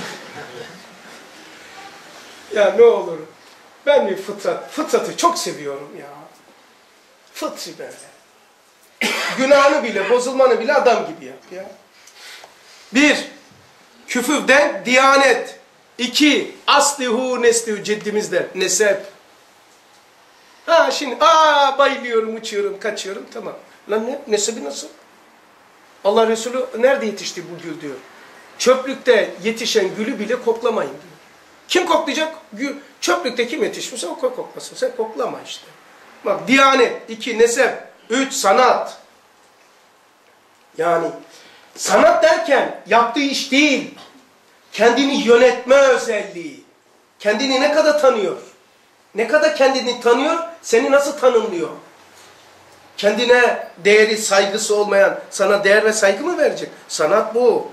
Ya ne olur. Ben bir fıtratı çok seviyorum ya. Fıtri böyle. Günahını bile, bozulmanı bile adam gibi yap ya. 1. Küfürden diyanet. 2. Aslihu neslihu ceddimizden. Nesep. Ha şimdi bayılıyorum, uçuyorum, kaçıyorum. Tamam. Lan ne? Nesebi nasıl? Allah Resulü nerede yetişti bu gül diyor. Çöplükte yetişen gülü bile koklamayın diyor. Kim koklayacak? Çöplükte kim yetişmişse o koklasın. Sen koklama işte. Bak diyanet. 2. Nesep. 3. Sanat. Yani sanat derken yaptığı iş değil. Kendini yönetme özelliği. Kendini ne kadar tanıyor? Ne kadar kendini tanıyor? Seni nasıl tanımlıyor? Kendine değeri, saygısı olmayan sana değer ve saygı mı verecek? Sanat bu.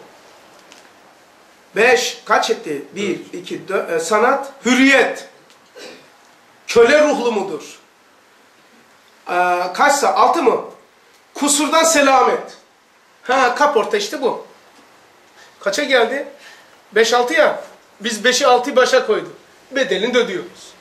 5. Kaç etti? 1, 2, 4. Sanat, hürriyet. Köle ruhlu mudur? Kaçsa? 6 mı? Kusurdan selamet. Ha, kaporta işte bu. Kaça geldi? 5-6 ya. Biz 5'i 6'yı başa koyduk. Bedelini de ödüyoruz.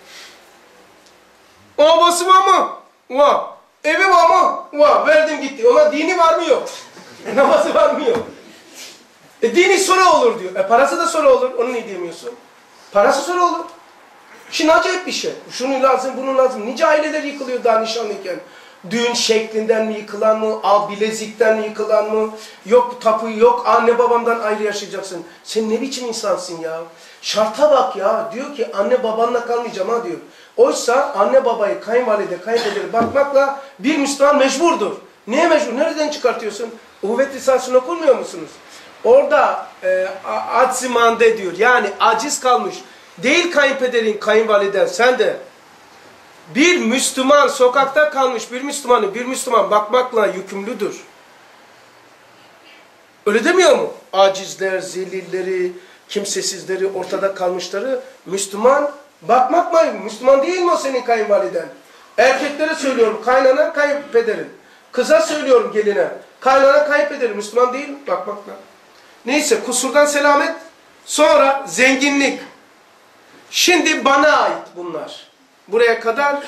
Babası var mı? Var. Evi var mı? Var. Verdim gitti. Ona dini var mı? Yok. Namazı var mı? Yok. Dini sonra olur diyor. Parası da sonra olur. Onu ne diyemiyorsun? Parası sonra olur. Şimdi acayip bir şey. Şunu lazım, bunu lazım. Nice aileler yıkılıyor daha nişanlıyken. Düğün şeklinden mi yıkılan mı? Bilezikten mi yıkılan mı? Yok tapu, yok anne babamdan ayrı yaşayacaksın. Sen ne biçim insansın ya? Şarta bak ya. Diyor ki anne babanla kalmayacağım ha diyor. Oysa anne babayı, kayınvalide, kayınpederi bakmakla bir Müslüman mecburdur. Neye mecbur? Nereden çıkartıyorsun? Uhuvvet Risalesi'ni okumuyor musunuz? Orada aczimande diyor. Yani aciz kalmış. Değil kayınpederin, kayınvaliden, sen de. Bir Müslüman, sokakta kalmış bir Müslüman bakmakla yükümlüdür. Öyle demiyor mu? Acizler, zelilleri, kimsesizleri, ortada kalmışları Müslüman bakmakla, Müslüman değil mi o senin kayınvaliden? Erkeklere söylüyorum, kaynana, kayınpederin. Kıza söylüyorum, geline. Kaynana, kayınpederin. Müslüman değil mi? Bakmakla. Neyse, kusurdan selamet. Sonra zenginlik. Şimdi bana ait bunlar. Buraya kadar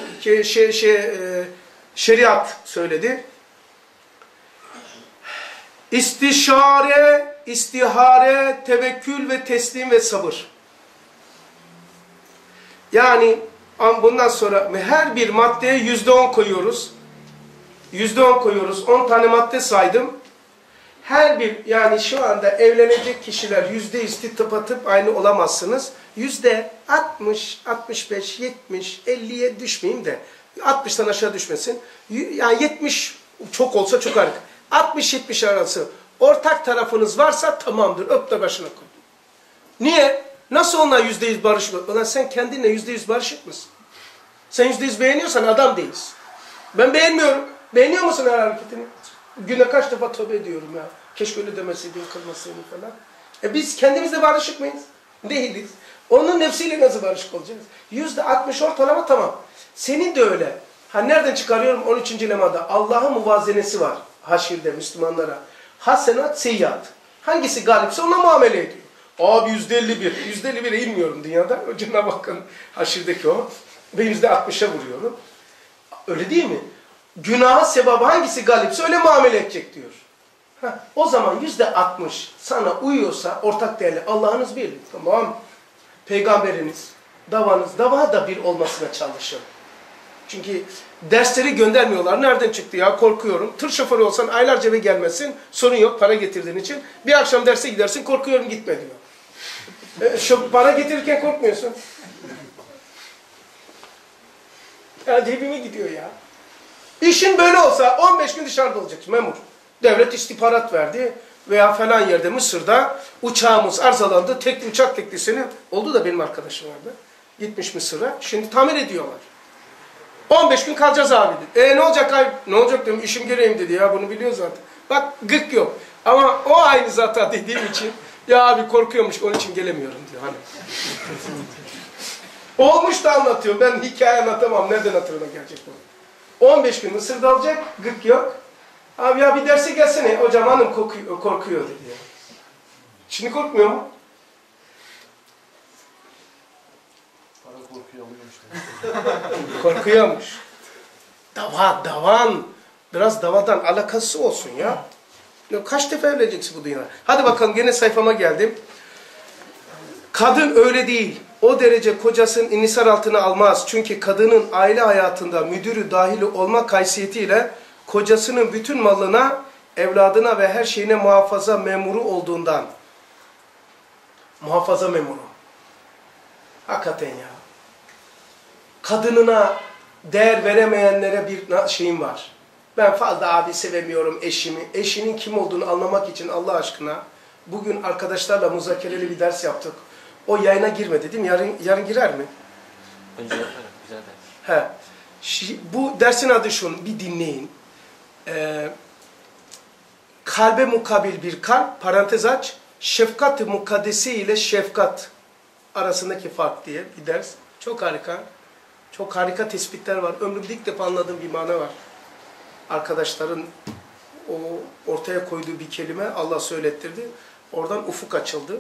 şeriat söyledi. İstişare, istihare, tevekkül ve teslim ve sabır. Yani bundan sonra her bir maddeye %10 koyuyoruz. %10 koyuyoruz. 10 tane madde saydım. Her bir, yani şu anda evlenecek kişiler %100 tıpatıp aynı olamazsınız. %60, 65, 70, 50'ye düşmeyeyim de 60'tan aşağı düşmesin. Yani 70 çok olsa çok harika. 60-70 arası ortak tarafınız varsa tamamdır. Öp de başına koy. Niye? Nasıl onlar %100 barışık? Ulan sen kendinle %100 barışık mısın? Sen %100 beğeniyorsan adam değilsin. Ben beğenmiyorum. Beğeniyor musun her hareketini? Güne kaç defa tövbe ediyorum ya. Keşke öyle demeseydin, kırmasaydın falan. Biz kendimizle barışık mıyız? Değiliz. Onun nefsiyle nasıl barışık olacağız? %60 ortalama tamam. Senin de öyle. Ha nereden çıkarıyorum? 13. lemada. Allah'ın muvazenesi var. Haşirde Müslümanlara. Hasenat, seyyiat. Hangisi galipse ona muamele ediyor. Abi %51. %51'e inmiyorum dünyada. O Cenab-ı Hakk'ın haşirdeki o. Ve %60'a vuruyorum. Öyle değil mi? Günaha sevabı hangisi galipse öyle muamele edecek diyor. O zaman %60 sana uyuyorsa ortak değerli Allah'ınız bir. Tamam. Peygamberiniz, davanız, dava da bir olmasına çalışın. Çünkü dersleri göndermiyorlar. Nereden çıktı ya? Korkuyorum. Tır şoförü olsan aylarca eve gelmesin. Sorun yok para getirdiğin için. Bir akşam derse gidersin korkuyorum gitme diyor. Şu para getirirken korkmuyorsun. Ya cebime gidiyor ya. İşin böyle olsa 15 gün dışarıda olacaksın memur. Devlet istihbarat verdi veya falan yerde Mısır'da uçağımız arızalandı. Uçak teknisini oldu da benim arkadaşım vardı. Gitmiş Mısır'a. Şimdi tamir ediyorlar. 15 gün kalacağız abi dedi. Ne olacak abi? Ne olacak dedim, işim göreyim dedi ya, bunu biliyor zaten. Bak gık yok. Ama o aynı zaten dediğim için, ya abi korkuyormuş onun için gelemiyorum diyor hani. Olmuş da anlatıyor. Ben hikaye anlatamam. Nereden hatırına gelecek bu? 15 gün Mısır'da alacak. Gık yok. Abi ya bir derse gelsene. Hocam hanım korkuyor dedi ya. Şimdi korkmuyor mu? Para korkuyor işte. Korkuyormuş. Davan. Biraz davadan alakası olsun ya. Kaç defa evleneceksin bu dünyada? Hadi bakalım, gene sayfama geldim. Kadın öyle değil. O derece kocasının inisar altına almaz. Çünkü kadının aile hayatında müdürü dahil olmak haysiyetiyle kocasının bütün malına, evladına ve her şeyine muhafaza memuru olduğundan. Muhafaza memuru. Hakikaten ya. Kadınına değer veremeyenlere bir şeyim var. Ben fazla abi sevemiyorum eşimi. Eşinin kim olduğunu anlamak için Allah aşkına bugün arkadaşlarla muzakereli bir ders yaptık. O yayına girmedi değil mi? Yarın girer mi? Önce güzel de. Bu dersin adı şun, bir dinleyin. Kalbe mukabil bir kalp, parantez aç, şefkat-ı mukaddesi ile şefkat arasındaki fark diye bir ders. Çok harika. Çok harika tespitler var. Ömrümde ilk defa anladığım bir mana var. Arkadaşların o ortaya koyduğu bir kelime Allah söylettirdi. Oradan ufuk açıldı.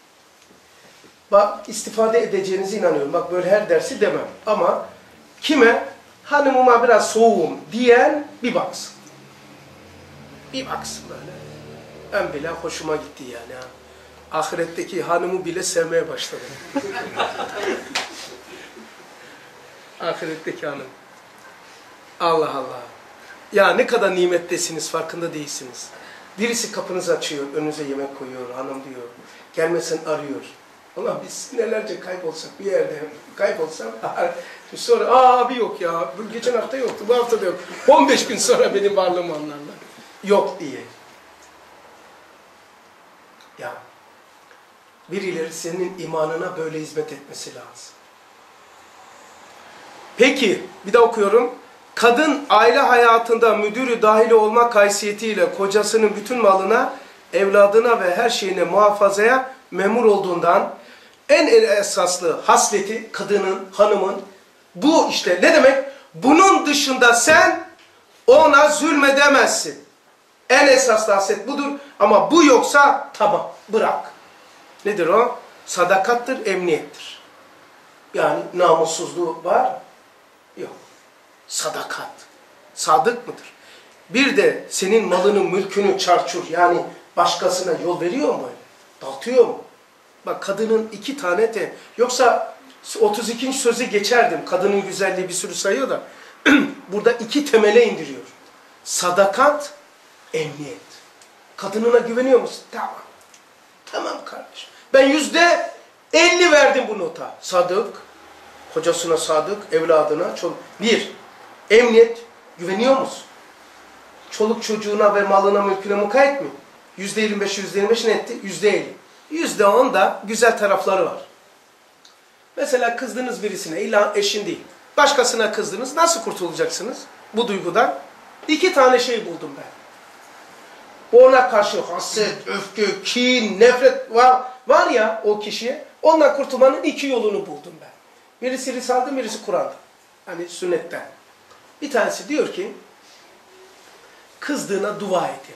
Bak, istifade edeceğinize inanıyorum. Bak, böyle her dersi demem. Ama kime hanımıma biraz soğuğum diyen bir baksın. Bir baksın böyle. Ben bile hoşuma gitti yani. Ahiretteki hanımı bile sevmeye başladım. Ahiretteki hanım. Allah Allah. Ya ne kadar nimettesiniz, farkında değilsiniz. Birisi kapınızı açıyor, önünüze yemek koyuyor, hanım diyor. Gelmesen arıyor. Allah biz nelerce kaybolsak, bir yerde kaybolsam, sonra abi yok ya, geçen hafta yoktu, bu hafta da yok. 15 gün sonra benim varlığımı anlarlar. Yok diye. Ya, birileri senin imanına böyle hizmet etmesi lazım. Peki, bir daha okuyorum. Kadın aile hayatında müdürü dahil olmak haysiyetiyle kocasının bütün malına, evladına ve her şeyine muhafazaya memur olduğundan en esaslı hasleti kadının, hanımın bu işte. Ne demek? Bunun dışında sen ona zulmedemezsin. En esaslı haslet budur. Ama bu yoksa tamam, bırak. Nedir o? Sadakattır, emniyettir. Yani namussuzluğu var, yok. Sadakat. Sadık mıdır? Bir de senin malının, mülkünü çarçur, yani başkasına yol veriyor mu? Dağıtıyor mu? Bak, kadının 2 tane de, yoksa 32. sözü geçerdim. Kadının güzelliği bir sürü sayıyor da. Burada 2 temele indiriyor. Sadakat, emniyet. Kadınına güveniyor musun? Tamam. Tamam kardeşim. Ben %50 verdim bu nota. Sadık, kocasına sadık, evladına çoluk. 1. Emniyet, güveniyor musun? Çoluk çocuğuna ve malına, mülküne mukayyet mi? %25 ne etti? %50. %10 da güzel tarafları var. Mesela kızdınız birisine, illa eşin değil. Başkasına kızdınız, nasıl kurtulacaksınız bu duygudan? 2 tane şey buldum ben. Ona karşı haset, öfke, kin, nefret var ya o kişiye, ondan kurtulmanın 2 yolunu buldum ben. Birisi Risale'den, birisi Kur'an'dan. Hani sünnetten. Bir tanesi diyor ki, kızdığına dua edin.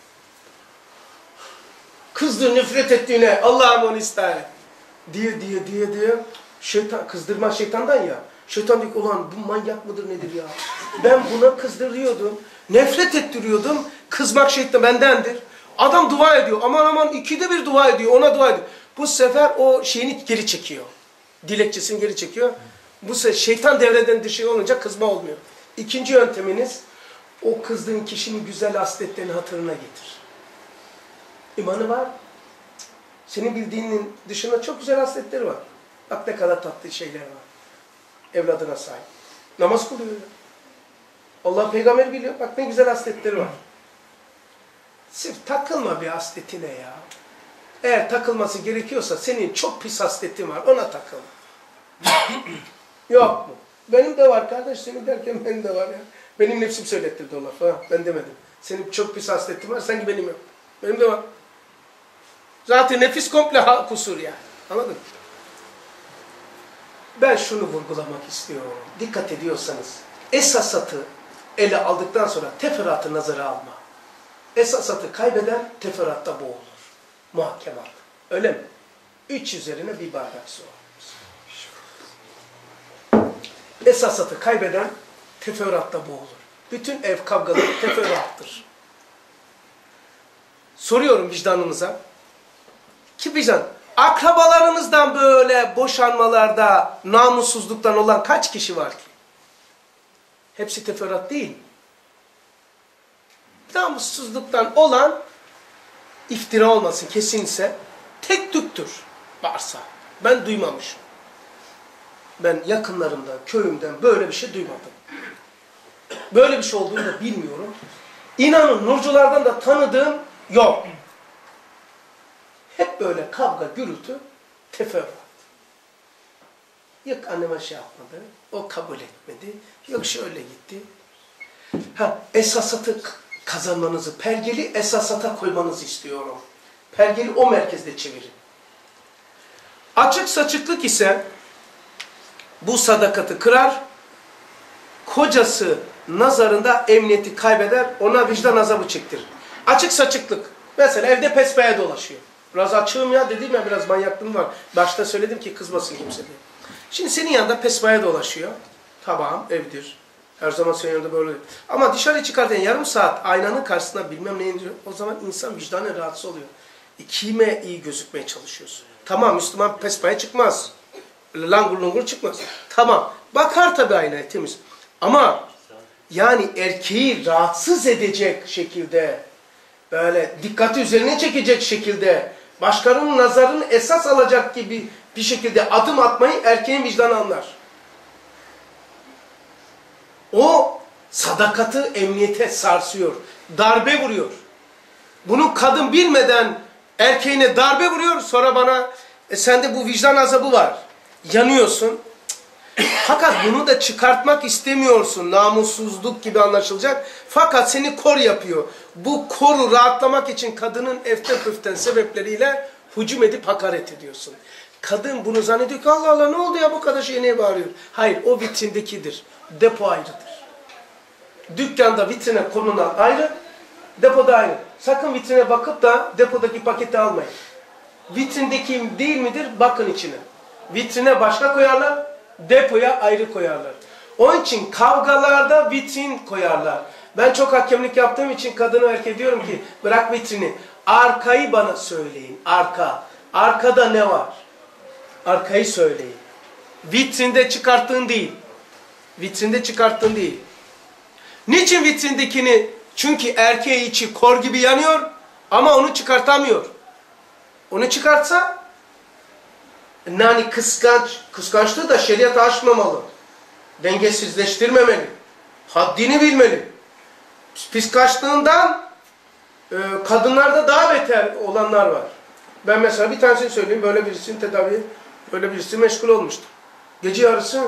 Kızdığı, nefret ettiğine Allah'ım onu ister. Diye. Şeytan, kızdırma şeytandan ya. Şeytan diyor ki, ulan bu manyak mıdır nedir ya? Ben buna kızdırıyordum. Nefret ettiriyordum. Kızmak şeytan bendendir. Adam dua ediyor. Aman 2'de 1 dua ediyor. Ona dua ediyor. Bu sefer o şeyini geri çekiyor. Dilekçesini geri çekiyor. Bu sefer şeytan devreden dışı olunca kızma olmuyor. 2. yönteminiz, o kızdığın kişinin güzel hasletlerini hatırına getir. İmanı var. Senin bildiğinin dışında çok güzel hasletleri var. Bak ne kadar tatlı şeyler var. Evladına sahip. Namaz kılıyor. Allah peygamber biliyor. Bak ne güzel hasletleri var. Sırf takılma bir hasletine ya. Eğer takılması gerekiyorsa senin çok pis hasletin var. Ona takılma. Yok mu? Benim de var kardeş, senin derken benim de var ya. Benim nefsim söylettirdi o lafı ha. Ben demedim. Senin çok pis hasletin var, sanki benim yok. Benim de var. Zaten nefis komple kusur ya. Anladın mı? Ben şunu vurgulamak istiyorum. Dikkat ediyorsanız, esasatı ele aldıktan sonra teferruatı nazara alma. Esasatı kaybeden teferruatta boğulur. Muhakemat. Öyle mi? 3 üzerine bir bardak su. Esasatı kaybeden teferruatta boğulur. Bütün ev kavgaları teferruattır. Soruyorum vicdanınıza. Ki vicdan, akrabalarınızdan böyle boşanmalarda namussuzluktan olan kaç kişi var ki? Hepsi teferruat değil mi? Namussuzluktan olan, iftira olmasın kesinse, tek tüktür varsa. Ben duymamışım. Ben yakınlarımdan, köyümden böyle bir şey duymadım. Böyle bir şey olduğunu da bilmiyorum. İnanın nurculardan da tanıdığım yok. Hep böyle kavga, gürültü, teferruat. Yok anneme şey yapmadı, o kabul etmedi, yok şöyle gitti. Esasatı kazanmanızı, pergeli esasata koymanızı istiyorum. Pergeli o merkezde çevirin. Açık saçıklık ise bu sadakati kırar, kocası nazarında emniyeti kaybeder, ona vicdan azabı çektirir. Açık saçıklık, mesela evde pespaya dolaşıyor. Biraz açığım ya dedim ya, biraz manyaklığım var. Başta söyledim ki kızmasın kimse diye. Şimdi senin yanında pespaya dolaşıyor. Tamam, evdir. Her zaman senin yanında böyle. Ama dışarı çıkarken yarım saat aynanın karşısında bilmem ne indiriyor. O zaman insan vicdanen rahatsız oluyor. Kime iyi gözükmeye çalışıyorsun? Tamam, Müslüman pespaya çıkmaz. Langur lungur çıkmaz. Tamam, bakar tabii aynaya temiz. Ama yani erkeği rahatsız edecek şekilde, böyle dikkati üzerine çekecek şekilde, başkalarının nazarını esas alacak gibi bir şekilde adım atmayı erkeğin vicdanı anlar. O sadakatı emniyete sarsıyor, darbe vuruyor. Bunu kadın bilmeden erkeğine darbe vuruyor, sonra bana sende bu vicdan azabı var, yanıyorsun. Fakat bunu da çıkartmak istemiyorsun, namussuzluk gibi anlaşılacak. Fakat seni kor yapıyor. Bu koru rahatlamak için kadının eften püften sebepleriyle hücum edip hakaret ediyorsun. Kadın bunu zannediyor ki Allah Allah ne oldu ya bu kadar şey neye bağırıyor? Hayır, o vitrindekidir. Depo ayrıdır. Dükkanda vitrine konulan ayrı, depoda ayrı. Sakın vitrine bakıp da depodaki paketi almayın. Vitrindeki değil midir? Bakın içine. Vitrine başka koyarlar, depoya ayrı koyarlar. Onun için kavgalarda vitrin koyarlar. Ben çok hakemlik yaptığım için kadına erkeğe diyorum ki bırak vitrini. Arkayı bana söyleyin. Arka. Arkada ne var? Arkayı söyleyin. Vitrinde çıkarttığın değil. Vitrinde çıkarttığın değil. Niçin vitrindekini? Çünkü erkeği içi kor gibi yanıyor ama onu çıkartamıyor. Onu çıkartsa yani kıskançlığı da şeriat aşmamalı. Dengesizleştirmemeli. Haddini bilmeli. Kıskançlığından kadınlarda daha beter olanlar var. Ben mesela bir tanesini söyleyeyim. Böyle birisinin tedavi, böyle birisi meşgul olmuştu. Gece yarısı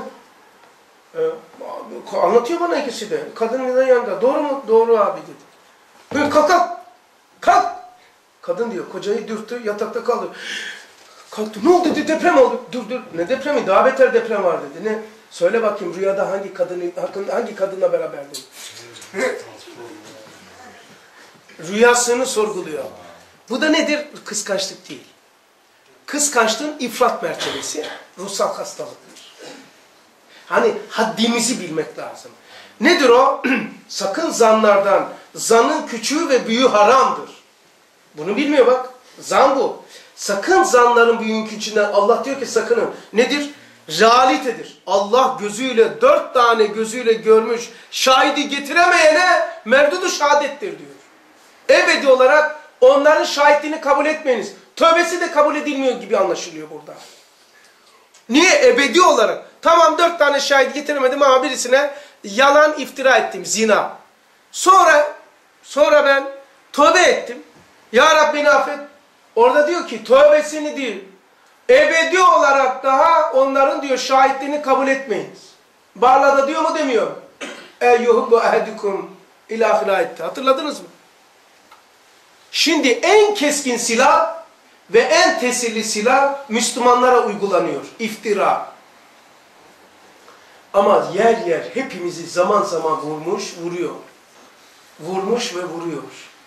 anlatıyor bana ikisi de. Kadının yanında. Doğru mu? Doğru abi dedi. Kalk kalk. Kalk. Kadın diyor kocayı dürttü yatakta kaldı. Kalktı. Ne oldu dedi, deprem oldu. Dur dur. Ne depremi? Daha beter deprem var dedi. Ne? Söyle bakayım rüyada hangi kadınla beraberdin? Rüyasını sorguluyor. Bu da nedir? Kıskançlık değil. Kıskançlığın ifrat mertebesi ruhsal hastalıktır. Hani haddimizi bilmek lazım. Nedir o? Sakın zanlardan. Zanın küçüğü ve büyüğü haramdır. Bunu bilmiyor bak. Zan bu. Sakın zanların büyüğün küçüğünden. Allah diyor ki sakının. Nedir? Realitedir. Allah gözüyle 4 tane gözüyle görmüş şahidi getiremeyene merdudu şehadettir diyor. Ebedi olarak onların şahitliğini kabul etmeyiniz. Tövbesi de kabul edilmiyor gibi anlaşılıyor burada. Niye? Ebedi olarak. Tamam 4 tane şahit getiremedim ama birisine yalan iftira ettim. Zina. Sonra ben tövbe ettim. Ya Rabbi beni affet. Orada diyor ki tövbesini değil. Ebedi olarak daha onların diyor şahitliğini kabul etmeyiniz. Bağla'da diyor mu demiyor. Eyyuhubbu ahadukum ilahir ayette. Hatırladınız mı? Şimdi en keskin silah ve en tesirli silah Müslümanlara uygulanıyor. İftira. Ama yer yer hepimizi zaman zaman vuruyor. Vurmuş ve vuruyor.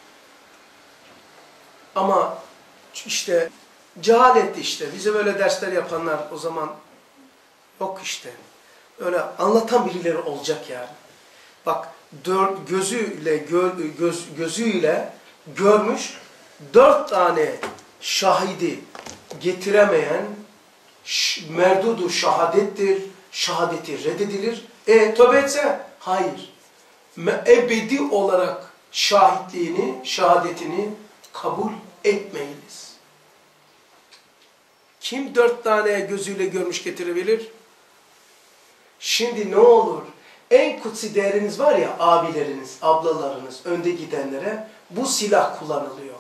Ama işte cehalet işte. Bize böyle dersler yapanlar o zaman yok işte. Öyle anlatan birileri olacak yani. Bak gözüyle görmüş 4 tane şahidi getiremeyen merdudu şahadettir. Şahadeti reddedilir. Tövbe etse? Hayır. Ebedi olarak şahadetini kabul etmeyiniz. Kim 4 tane gözüyle görmüş getirebilir? Şimdi ne olur? En kutsi değeriniz var ya, abileriniz, ablalarınız, önde gidenlere bu silah kullanılıyor.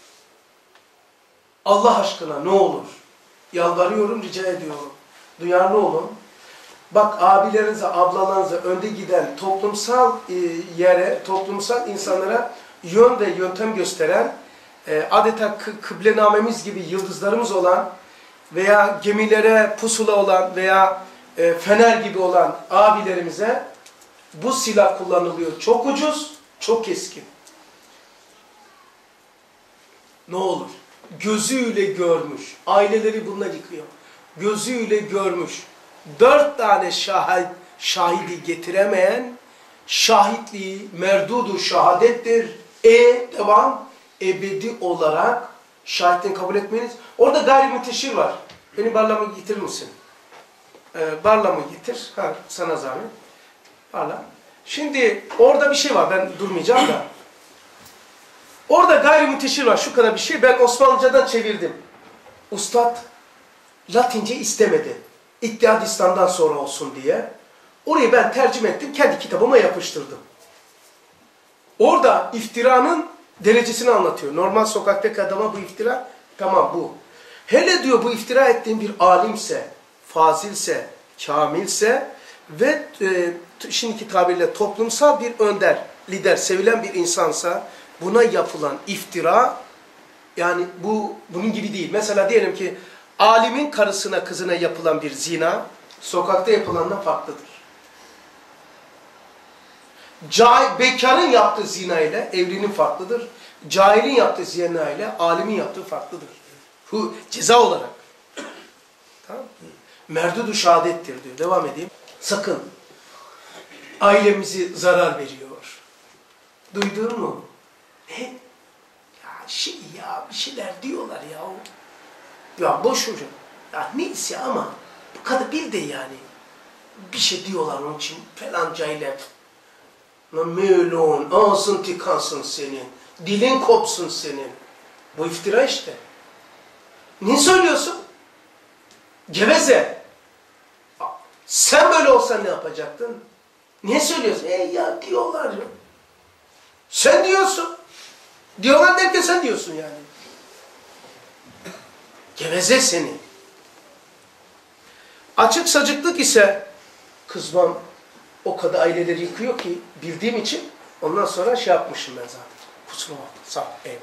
Allah aşkına ne olur? Yalvarıyorum, rica ediyorum. Duyarlı olun. Bak abilerinize, ablalarınıza önde giden toplumsal toplumsal insanlara yön ve yöntem gösteren, adeta kıblenamemiz gibi yıldızlarımız olan veya gemilere pusula olan veya fener gibi olan abilerimize bu silah kullanılıyor. Çok ucuz, çok keskin. Ne olur? Gözüyle görmüş. Aileleri bunlar yıkıyor. Gözüyle görmüş. 4 tane şahidi getiremeyen şahitliği merdudu şahadettir. Devam. Ebedi olarak şahitliğini kabul etmeniz. Orada gayrimüteşhir var. Beni barlamı getirir misin? Barlamı getir. Ha, sana zahmet. Barla. Şimdi orada bir şey var. Ben durmayacağım da. Orada gayrimüteşhir var. Şu kadar bir şey. Ben Osmanlıcadan çevirdim. Ustad Latince istemedi. İttihad İslam'dan sonra olsun diye. Orayı ben tercüme ettim. Kendi kitabıma yapıştırdım. Orada iftiranın derecesini anlatıyor. Normal sokaktaki adama bu iftira, tamam bu. Hele diyor bu iftira ettiğin bir alimse, fazilse, kamilse ve şimdiki tabirle toplumsal bir önder, lider, sevilen bir insansa buna yapılan iftira, yani bunun gibi değil. Mesela diyelim ki alimin karısına, kızına yapılan bir zina, sokakta yapılandan farklıdır. Bekarın yaptığı zina ile evlinin farklıdır. Cahilin yaptığı zina ile alimin yaptığı farklıdır. Bu ceza olarak. Tamam mı? Merdudu şehadettir diyor. Devam edeyim. Sakın. Ailemizi zarar veriyor. Duydun mu? Ne? Ya bir şeyler diyorlar ya. Ya boş ver. Ya neyse ama bu kadar bil de yani. Bir şey diyorlar onun için falancayla. Melon, ağzın tıkansın senin. Dilin kopsun senin. Bu iftira işte. Ne söylüyorsun? Geveze. Sen böyle olsan ne yapacaktın? Niye söylüyorsun? Ya diyorlar ya. Sen diyorsun. Diyorlar derken sen diyorsun yani. Geveze seni. Açık sacıklık ise kızmam o kadar aileleri yıkıyor ki bildiğim için ondan sonra şey yapmışım ben zaten. Kusura bakma. Sağ ol. Eyvallah.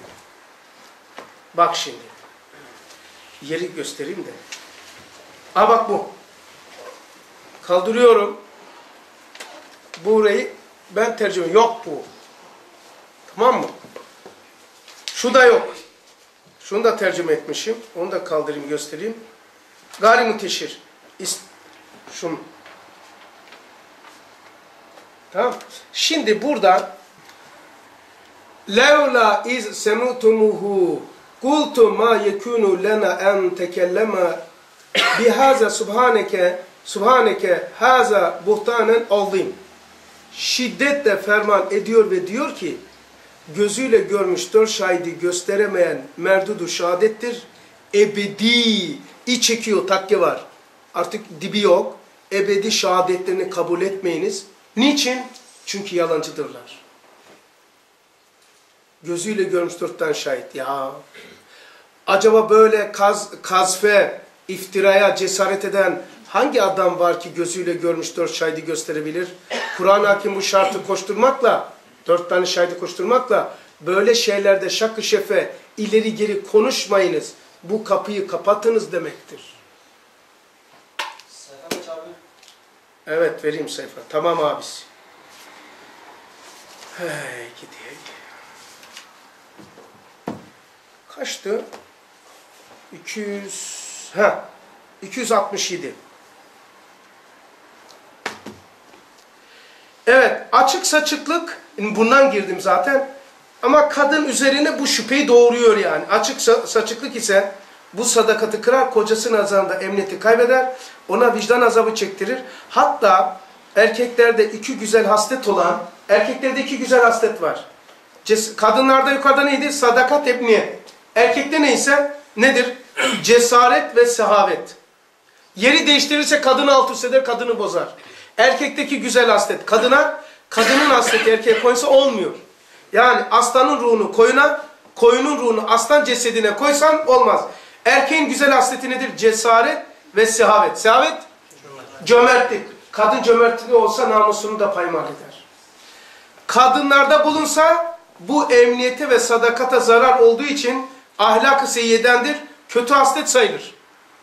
Bak şimdi. Yeri göstereyim de. Bak bu. Kaldırıyorum. Burayı ben tercüme. Yok bu. Tamam mı? Şu da yok. Şunu da tercüme etmişim. Onu da kaldırayım göstereyim. Gayrimüteşhir. Şunu. Tamam. Şimdi burada Levla iz semutumuhu kultu ma yekunu lena en tekellema bihaza subhaneke haza buhtanen azim. Şiddetle ferman ediyor ve diyor ki gözüyle görmüş 4 şahidi gösteremeyen merdudu şehadettir. Ebedi çekiyor, takke var. Artık dibi yok. Ebedi şehadetlerini kabul etmeyiniz. Niçin? Çünkü yalancıdırlar. Gözüyle görmüş 4 tane şahit. Ya acaba böyle kazfe, iftiraya cesaret eden Hangi adam var ki gözüyle görmüş 4 şahidi gösterebilir? Kur'an-ı Hakim bu şartı koşturmakla, 4 tane şahidi koşturmakla böyle şeylerde şak-ı şefe ileri geri konuşmayınız. Bu kapıyı kapatınız demektir. Sayfa abi. Evet vereyim sayfa. Tamam abisi. Hey gideyim. Kaçtı? 267. Evet, açık saçıklık, bundan girdim zaten. Ama kadın üzerine bu şüpheyi doğuruyor yani. Açık saçıklık ise bu sadakati kırar, kocası nazarında emniyeti kaybeder, ona vicdan azabı çektirir. Hatta erkeklerde iki güzel haslet olan, erkeklerde iki güzel haslet var. Kadınlarda yukarıda neydi? Sadakat, emniyet. Erkekte neyse nedir? Cesaret ve sehavet. Yeri değiştirirse kadını alt üst eder, kadını bozar. Erkekteki güzel haslet kadına, kadının hasleti erkeğe koysa olmuyor. Yani aslanın ruhunu koyuna, koyunun ruhunu aslan cesedine koysan olmaz. Erkeğin güzel hasleti nedir? Cesaret ve sehavet. Sehavet, cömertlik. Kadın cömertliği olsa namusunu da paymal eder. Kadınlarda bulunsa bu emniyete ve sadakata zarar olduğu için ahlak-ı seyyidendir. Kötü haslet sayılır.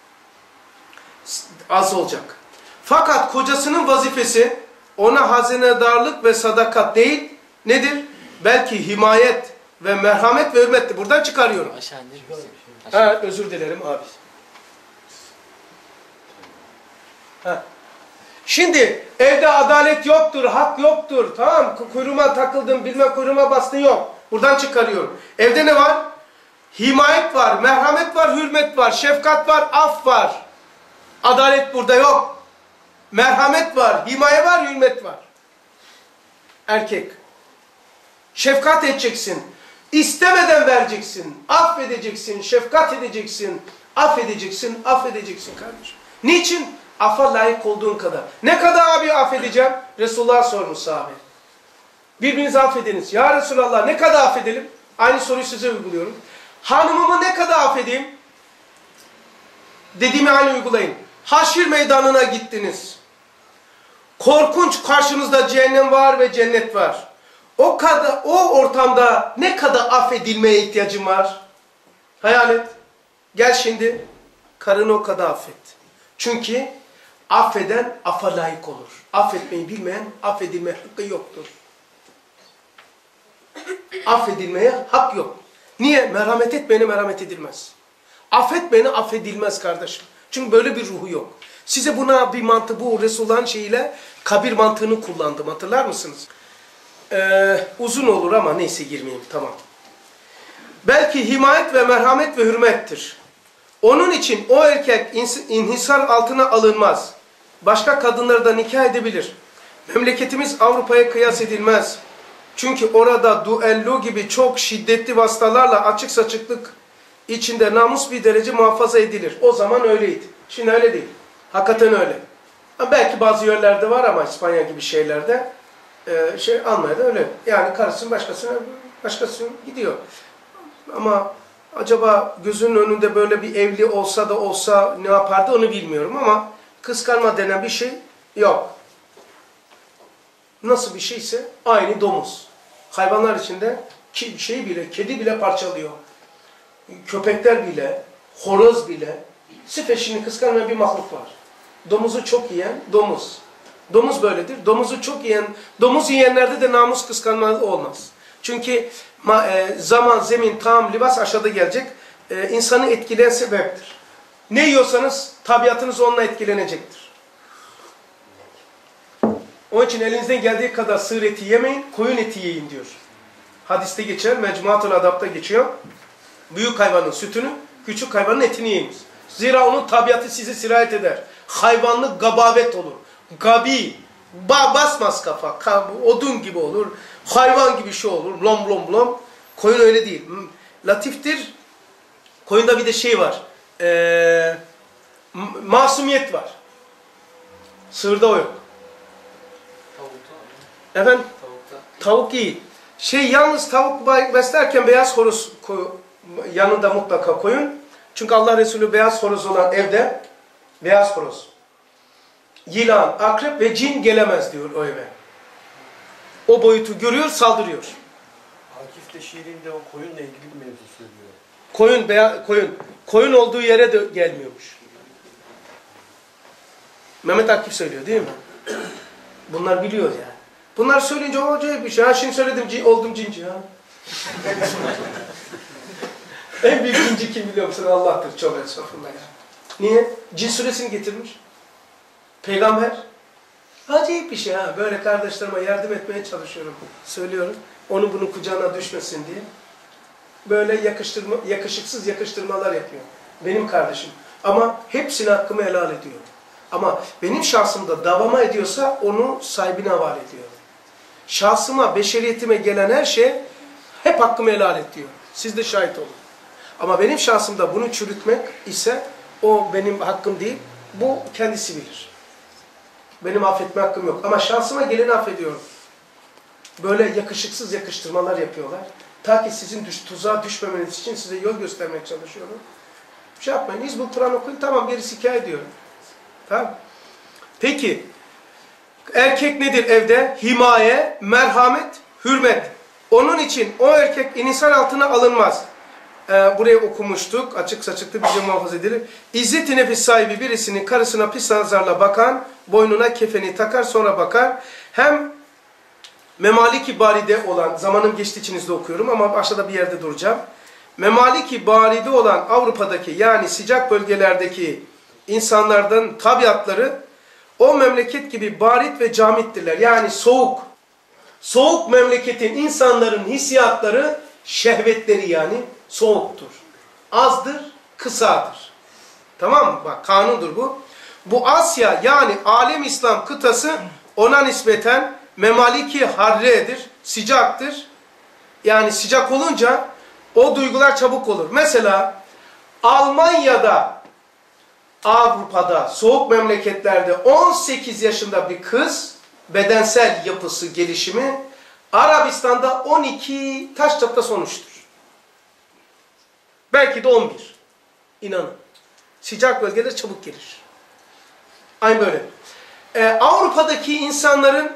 Az olacak. Fakat kocasının vazifesi ona hazinedarlık ve sadakat değil, nedir? Belki himayet ve merhamet ve hürmettir. Buradan çıkarıyorum. Aşağı indir misin? Ha, özür dilerim abi. Ha. Şimdi evde adalet yoktur, hak yoktur. Tamam, kuyruğuma takıldım, bilmem kuyruğuma bastın yok. Buradan çıkarıyorum. Evde ne var? Himayet var, merhamet var, hürmet var, şefkat var, af var. Adalet burada yok. Merhamet var, himaye var, hürmet var. Erkek. Şefkat edeceksin. İstemeden vereceksin. Affedeceksin, şefkat edeceksin. Affedeceksin, affedeceksin kardeşim. Niçin? Affa layık olduğun kadar. Ne kadar abi affedeceğim? Resulullah sormuş sahabe. Birbirinizi affediniz. Ya Resulallah ne kadar affedelim? Aynı soruyu size uyguluyorum. Hanımımı ne kadar affedeyim? Dediğimi aynı uygulayın. Haşir meydanına gittiniz. Korkunç, karşınızda cehennem var ve cennet var. O ortamda ne kadar affedilmeye ihtiyacın var? Hayal et. Gel şimdi. Karını o kadar affet. Çünkü affeden affa layık olur. Affetmeyi bilmeyen affedilme hakkı yoktur. Affedilmeye hak yok. Niye? Merhamet etmeyene merhamet edilmez. Affetmeyene affedilmez kardeşim. Çünkü böyle bir ruhu yok. Size buna bir mantığı, bu Resulullah'ın şeyiyle kabir mantığını kullandım. Hatırlar mısınız? Uzun olur ama neyse girmeyeyim. Tamam. Belki himayet ve merhamet ve hürmettir. Onun için o erkek inhisar altına alınmaz. Başka kadınları da nikah edebilir. Memleketimiz Avrupa'ya kıyas edilmez. Çünkü orada duello gibi çok şiddetli vasıtalarla açık saçıklık içinde namus bir derece muhafaza edilir. O zaman öyleydi. Şimdi öyle değil. Hakikaten öyle. Belki bazı yerlerde var ama İspanya gibi şeylerde Almanya'da öyle. Yani karısının başkasına gidiyor. Ama acaba gözünün önünde böyle bir evli olsa da olsa ne yapardı onu bilmiyorum ama kıskanma denen bir şey yok. Nasıl bir şeyse aynı domuz. Hayvanlar içinde kedi bile parçalıyor. Köpekler bile, horoz bile, sırf eşini kıskanmayan bir mahluk var. Domuzu çok yiyen domuz. Domuz böyledir. Domuzu çok yiyen, domuz yiyenlerde de namus kıskanma olmaz. Çünkü zaman, zemin, taam, libas aşağıda gelecek. İnsanı etkileyen sebeptir. Ne yiyorsanız tabiatınız onunla etkilenecektir. Onun için elinizden geldiği kadar sığır eti yemeyin, koyun eti yiyin diyor. Hadiste geçer, Mecmuatul Adab'da geçiyor. Büyük hayvanın sütünü, küçük hayvanın etini yiyiniz. Zira onun tabiatı sizi sirayet eder. Hayvanlık gabavet olur. Gabi, basmaz kafa, odun gibi olur. Hayvan gibi şey olur, lom lom lom. Koyun öyle değil. Latiftir. Koyunda bir de şey var. Masumiyet var. Sığırda o yok. Tavukta. Efendim? Tavukta. Tavuk iyi. Yalnız tavuk beslerken beyaz horoz yanında mutlaka koyun. Çünkü Allah Resulü beyaz horoz olan evde, beyaz horoz. yılan, akrep ve cin gelemez diyor o eve. O boyutu görüyor, saldırıyor. Akif de şiirinde o koyunla ilgili bir mevzu söylüyor. Koyun olduğu yere de gelmiyormuş. Mehmet Akif söylüyor değil mi? Bunlar biliyor yani. Bunlar söyleyince o acayip bir şey. Ha şimdi söyledim, oldum cinci ha. En büyük cinci kim biliyor musun? Allah'tır. Çok estağfurullah ya. Niye? Cin suresini getirmiş. Peygamber. Acayip bir şey ha. Böyle kardeşlerime yardım etmeye çalışıyorum. Söylüyorum. Onun bunun kucağına düşmesin diye. Böyle yakışıksız yakıştırmalar yapıyor. Benim kardeşim. Ama hepsini hakkımı helal ediyor. Ama benim şahsımda davama ediyorsa onu sahibine havale ediyor. Şahsıma, beşeriyetime gelen her şey hep hakkımı helal et diyor. Siz de şahit olun. Ama benim şahsımda bunu çürütmek ise o benim hakkım değil. Bu kendisi bilir. Benim affetme hakkım yok. Ama şahsıma geleni affediyorum. Böyle yakışıksız yakıştırmalar yapıyorlar. Ta ki sizin tuzağa düşmemeniz için size yol göstermeye çalışıyorum. Bir şey yapmayın. İzmir Kur'an okuyun. Tamam, gerisi hikaye diyorum. Tamam. Peki. Erkek nedir evde? Himaye, merhamet, hürmet. Onun için o erkek insan altına alınmaz. Burayı okumuştuk. Açık saçıklı bize muhafaza edilir. İzzet-i nefis sahibi birisinin karısına pis nazarla bakan, boynuna kefeni takar sonra bakar. Hem Memalik-i Bari'de olan, zamanım geçtiği içinizde okuyorum ama aşağıda bir yerde duracağım. Memalik-i Bari'de olan Avrupa'daki yani sıcak bölgelerdeki insanlardan tabiatları o memleket gibi barit ve camittirler. Yani soğuk. Soğuk memleketin insanların hissiyatları, şehvetleri yani soğuktur. Azdır, kısadır. Tamam mı? Bak kanundur bu. Bu Asya yani alem İslam kıtası ona nispeten Memaliki harredir, sıcaktır. Yani sıcak olunca o duygular çabuk olur. Mesela Almanya'da, Avrupa'da, soğuk memleketlerde 18 yaşında bir kız, bedensel yapısı, gelişimi, Arabistan'da 12 taş çatla sonuçtur. Belki de 11. İnanın. Sıcak bölgeler çabuk gelir. Aynı böyle. Avrupa'daki insanların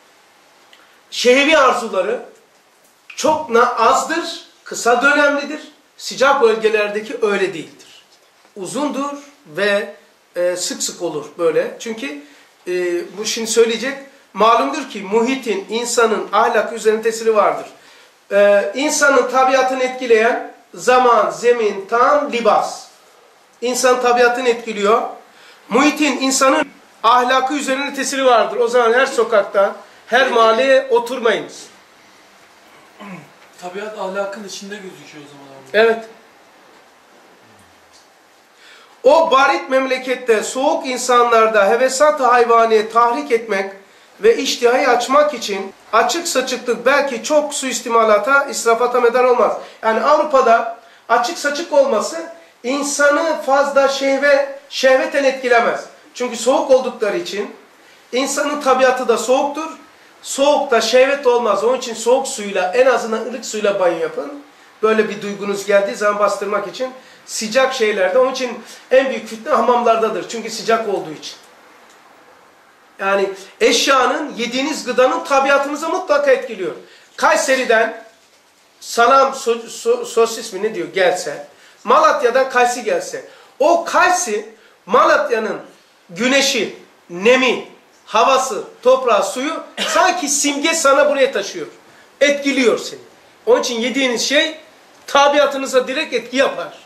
şehvi arzuları çok azdır, kısa dönemlidir. Sıcak bölgelerdeki öyle değildir. Uzundur ve sık sık olur böyle. Çünkü bu şimdi söyleyecek, malumdur ki muhitin, insanın ahlak üzerine tesiri vardır. İnsanın tabiatını etkileyen zaman, zemin, tam, libas. İnsan tabiatını etkiliyor. Muhitin, insanın ahlakı üzerine tesiri vardır. O zaman her sokakta, her mahalleye oturmayınız. Tabiat ahlakın içinde gözüküyor o zaman abi. Evet. O barit memlekette soğuk insanlarda hevesat-ı hayvaniye tahrik etmek ve iştihayı açmak için açık saçıklık belki çok suistimalata, israfata medar olmaz. Yani Avrupa'da açık saçık olması insanı fazla şehveten etkilemez. Çünkü soğuk oldukları için insanın tabiatı da soğuktur. Soğukta şehvet olmaz. Onun için soğuk suyla, en azından ılık suyla banyo yapın. Böyle bir duygunuz geldiği zaman bastırmak için. Sıcak şeylerde. Onun için en büyük fitne hamamlardadır. Çünkü sıcak olduğu için. Yani eşyanın, yediğiniz gıdanın tabiatınıza mutlaka etkiliyor. Kayseri'den salam, sosis mi ne diyor gelse, Malatya'dan kaysi gelse, o kaysi Malatya'nın güneşi, nemi, havası, toprağı, suyu sanki simge sana buraya taşıyor. Etkiliyor seni. Onun için yediğiniz şey tabiatınıza direkt etki yapar.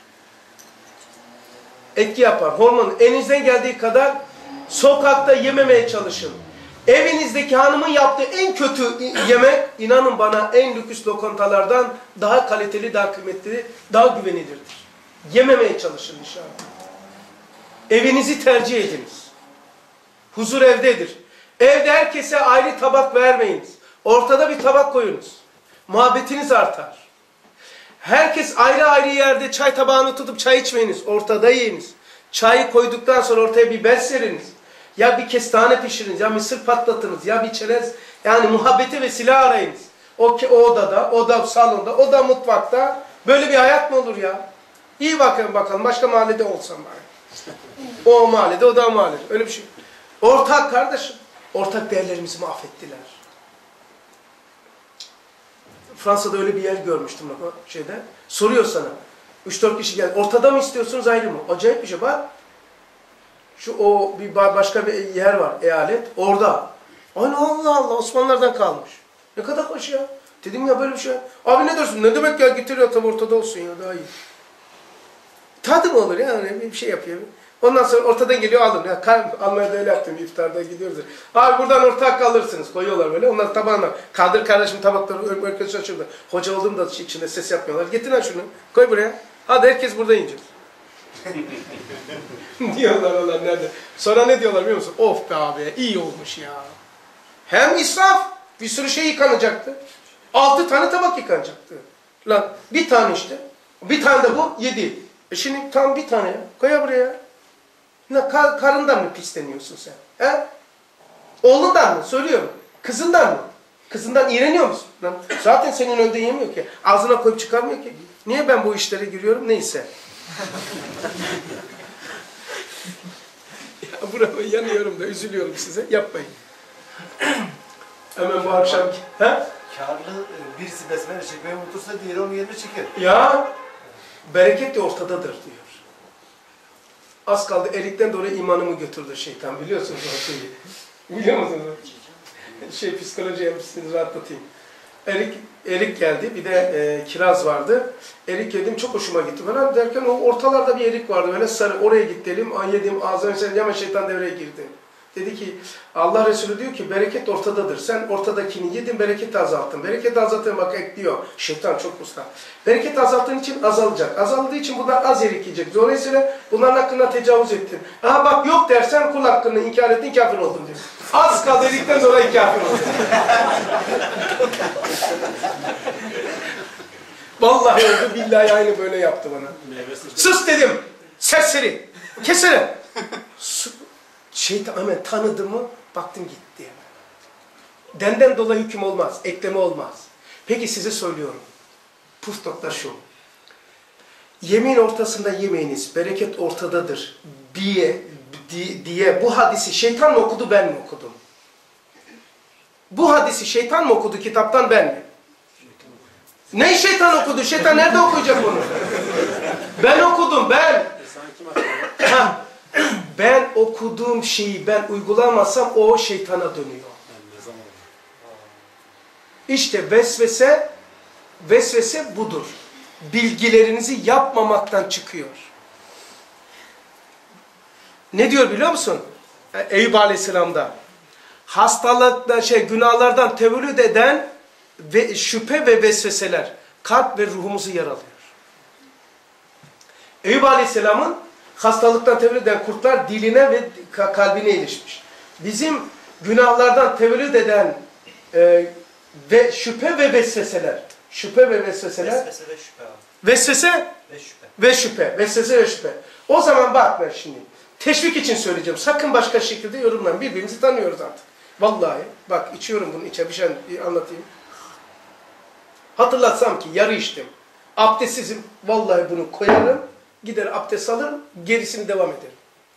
Etki yapar. Hormon elinizden geldiği kadar sokakta yememeye çalışın. Evinizdeki hanımın yaptığı en kötü yemek, inanın bana, en lüks lokantalardan daha kaliteli, daha kıymetli, daha güvenilirdir. Yememeye çalışın inşallah. Evinizi tercih ediniz. Huzur evdedir. Evde herkese ayrı tabak vermeyiniz. Ortada bir tabak koyunuz. Muhabbetiniz artar. Herkes ayrı ayrı yerde çay tabağını tutup çay içmeyiniz. Ortada yiyiniz. Çayı koyduktan sonra ortaya bir bez seriniz. Ya bir kestane pişiriniz, ya mısır patlatınız, ya bir çerez. Yani muhabbete vesile arayınız. O odada, o da salonda, o da mutfakta. Böyle bir hayat mı olur ya? İyi bakın bakalım, başka mahallede olsam bari. O mahallede, o da mahallede. Öyle bir şey. Ortak kardeşim. Ortak değerlerimizi mahvettiler. Fransa'da öyle bir yer görmüştüm bak şeyde. Soruyor sana. 3-4 kişi geldi. Ortada mı istiyorsunuz ayrı mı? Acayip bir şey bak. Başka bir yer var, eyalet. Orada. Ay Allah Allah, Osmanlılardan kalmış. Ne kadar hoş ya. Dedim ya böyle bir şey. Abi ne dersin? Ne demek ya, getiriyor tabi ortada olsun ya, daha iyi. Tadı mı olur ya, yani bir şey yapıyor. Ondan sonra ortadan geliyor alın. Ya, Almanya'da öyle yaptım, iftarda gidiyoruz. Abi buradan ortak alırsınız. Koyuyorlar böyle. Onlar tabağına. Kaldır kardeşim tabakları, herkes şaşırdı. Hoca olduğum da içinde ses yapmıyorlar. Getir lan şunu. Koy buraya. Hadi herkes burada yiyecek. Diyorlar Allah nerede. Sonra ne diyorlar biliyor musun? Of be abi, iyi olmuş ya. Hem israf, bir sürü şey yıkanacaktı. 6 tane tabak yıkanacaktı. Lan bir tane işte. Bir tane de bu 7. Şimdi tam bir tane ya. Koy buraya. Karından mı pisleniyorsun sen? He? Oğlundan mı? Söylüyorum. Kızından mı? Kızından iğreniyor musun? Lan, zaten senin önünde yemiyor ki. Ağzına koyup çıkarmıyor ki. Niye ben bu işlere giriyorum? Neyse. Ya bravo, yanıyorum da üzülüyorum size. Yapmayın. Hemen bu akşam... He? Karlı birisi besmele çekmeyi unutursa diğeri onun yerine çeker. Ya bereket de ortadadır diyor. Az kaldı elikten doğru imanımı götürdü şeytan, biliyorsunuz o şeyi. Biliyor musunuz? Psikoloji yapmışsınız, rahatlatayım. Erik geldi, bir de kiraz vardı. Erik yedim, çok hoşuma gitti falan derken o ortalarda bir erik vardı, böyle sarı, oraya gidelim, yedim, ağzına hemen şeytan devreye girdi. Dedi ki, Allah Resulü diyor ki bereket ortadadır. Sen ortadakini yedin, bereketi azalttın. Bereketi azalttın, bak ekliyor. Şeytan çok usta. Bereketi azalttığın için azalacak. Azaldığı için bunlar az erik yiyecek. Dolayısıyla bunların hakkında tecavüz ettin. Aha bak yok dersen kul hakkını inkar ettin, kafir oldun diyor. Az kaldı erikten dolayı kafir oldun. Vallahi oldu, billahi aynı böyle yaptı bana. Sus dedim, serseri, keserim. Şeytan hemen tanıdı mı, baktım gitti. Denden dolayı hüküm olmaz, ekleme olmaz. Peki size söylüyorum, puf nokta şu. Yemin ortasında yemeyiniz, bereket ortadadır diye bu hadisi şeytan mı okudu, ben mi okudum? Bu hadisi şeytan mı okudu kitaptan, ben mi? Ne şeytan okudu? Şeytan nerede okuyacak bunu? Ben okudum, ben. Ben okuduğum şeyi ben uygulamazsam o şeytana dönüyor. İşte vesvese budur. Bilgilerinizi yapmamaktan çıkıyor. Ne diyor biliyor musun? Eyüp Aleyhisselam'da. Hastalıkta günahlardan tevellüt eden ve şüphe ve vesveseler kalp ve ruhumuzu yaralıyor. Eyüp Aleyhisselam'ın hastalıktan tevellüt eden kurtlar diline ve kalbine ilişmiş. Bizim günahlardan tevellüt eden ve şüphe ve vesveseler. Şüphe ve vesveseler. Vesvese ve şüphe abi. Vesvese Ve şüphe. ve şüphe. Vesvese ve şüphe. O zaman bak ben şimdi. Teşvik için söyleyeceğim. Sakın başka şekilde yorumlayın. Birbirimizi tanıyoruz artık. Vallahi bak içiyorum bunu, içe bir şey anlatayım. Hatırlatsam ki yarı içtim. Abdestsizim. Vallahi bunu koyarım. Gider abdest alırım. Gerisini devam ederim.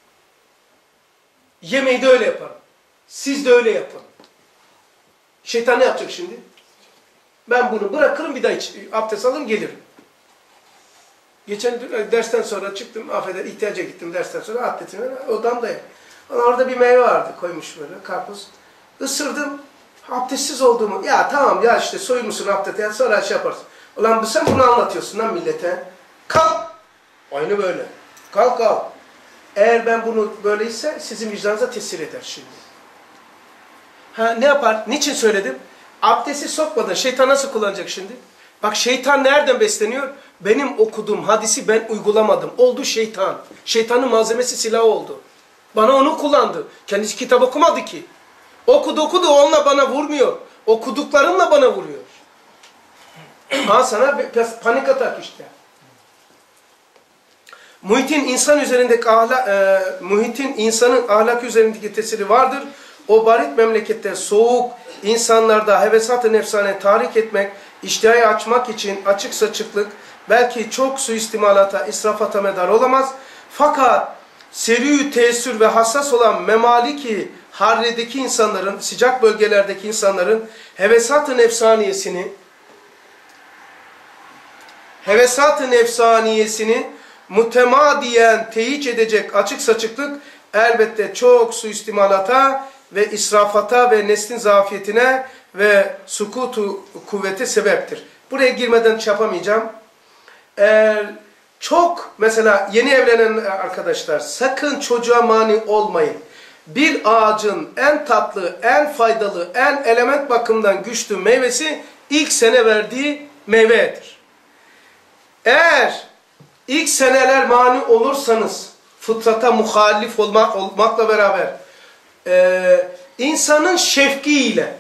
Yemeği de öyle yaparım. Siz de öyle yapın. Şeytan ne yapacak şimdi? Ben bunu bırakırım, bir daha abdest alırım, gelirim. Geçen dersten sonra çıktım, affeder, ihtiyaca gittim dersten sonra, atletime odamdayım. Orada bir meyve vardı, koymuş böyle, karpuz. Isırdım, abdestsiz olduğumu, ya tamam ya işte soymuşsun abdesti, sonra şey yaparsın. Ulan sen bunu anlatıyorsun lan millete. Kalk! Aynı böyle. Kalk kalk. Eğer ben bunu böyleyse sizin vicdanınıza tesir eder şimdi. Ha ne yapar? Niçin söyledim? Abdesti sokmadan şeytan nasıl kullanacak şimdi? Bak şeytan nereden besleniyor? Benim okuduğum hadisi ben uygulamadım. Oldu şeytan. Şeytanın malzemesi silahı oldu. Bana onu kullandı. Kendisi kitap okumadı ki. Okudu onunla bana vurmuyor. Okuduklarımla bana vuruyor. Ha sana panik atak işte. Muhitin insanın ahlak üzerindeki tesiri vardır. O barit memlekette soğuk insanlarda hevesat-ı nefsane tahrik etmek, iştihayı açmak için açık saçıklık, belki çok suistimalata, israfata medar olamaz. Fakat seri tesir ve hassas olan memaliki harredeki insanların, sıcak bölgelerdeki insanların hevesat-ı nefsaniyesini mütemadiyen teyit edecek açık saçıklık elbette çok suistimalata ve israfata ve neslin zafiyetine ve sukutu kuvvete sebeptir. Buraya girmeden yapamayacağım. Çok mesela yeni evlenen arkadaşlar sakın çocuğa mani olmayın. Bir ağacın en tatlı, en faydalı, en element bakımından güçlü meyvesi ilk sene verdiği meyvedir. Eğer ilk seneler mani olursanız fıtrata muhalif olmakla beraber insanın şefkiyle,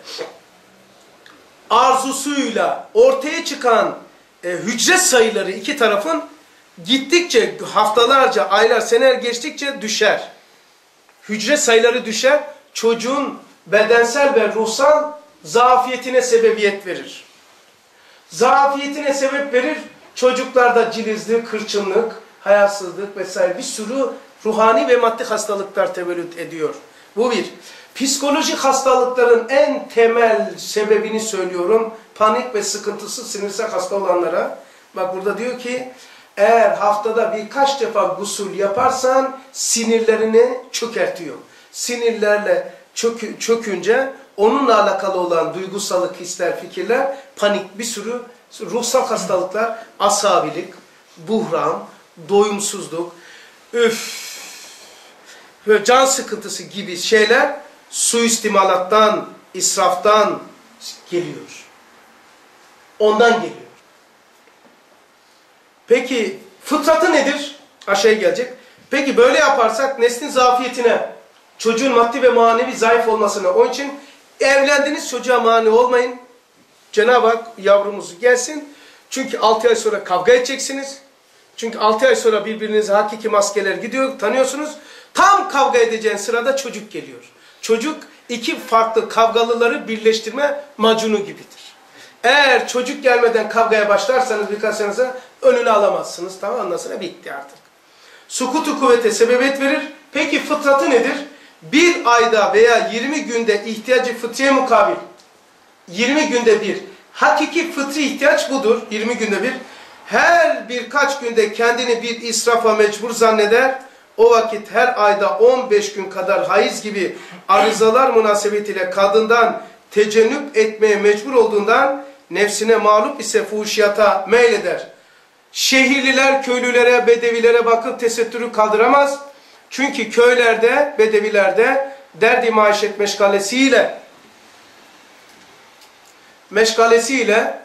arzusuyla ortaya çıkan hücre sayıları iki tarafın gittikçe haftalarca, aylar, seneler geçtikçe düşer. Hücre sayıları düşer. Çocuğun bedensel ve ruhsal zafiyetine sebebiyet verir. Zafiyetine sebep verir. Çocuklarda cilizlik, hırçınlık, hayasızlık vesaire bir sürü ruhani ve maddi hastalıklar tevellüt ediyor. Bu bir. Psikolojik hastalıkların en temel sebebini söylüyorum. Panik ve sıkıntısı sinirsel hasta olanlara. Bak burada diyor ki eğer haftada birkaç defa gusül yaparsan sinirlerini çökertiyor. Sinirlerle çökünce onunla alakalı olan duygusallık, hisler, fikirler, panik bir sürü ruhsal hastalıklar, asabilik, buhran, doyumsuzluk, can sıkıntısı gibi şeyler suistimalattan, israftan geliyor. Ondan geliyor. Peki fıtratı nedir? Aşağıya gelecek. Peki böyle yaparsak neslin zafiyetine, çocuğun maddi ve manevi zayıf olmasına, onun için evlendiniz çocuğa mani olmayın. Cenab-ı Hak yavrumuz gelsin. Çünkü 6 ay sonra kavga edeceksiniz. Çünkü 6 ay sonra birbirinize hakiki maskeler gidiyor, tanıyorsunuz. Tam kavga edeceğin sırada çocuk geliyor. Çocuk iki farklı kavgalıları birleştirme macunu gibidir. Eğer çocuk gelmeden kavgaya başlarsanız birkaç sene sonra önünü alamazsınız. Tamam, ondan sonra bitti artık. Sukutu kuvvete sebebiyet verir. Peki fıtratı nedir? Bir ayda veya 20 günde ihtiyacı fıtriye mukabil. 20 günde bir. Hakiki fıtri ihtiyaç budur. 20 günde bir. Her birkaç günde kendini bir israfa mecbur zanneder. O vakit her ayda 15 gün kadar hayız gibi arızalar münasebetiyle kadından tecennüp etmeye mecbur olduğundan nefsine mağlup ise fuhuşiyata meyleder. Şehirliler köylülere, bedevilere bakıp tesettürü kaldıramaz. Çünkü köylerde, bedevilerde derdi maişet meşgalesiyle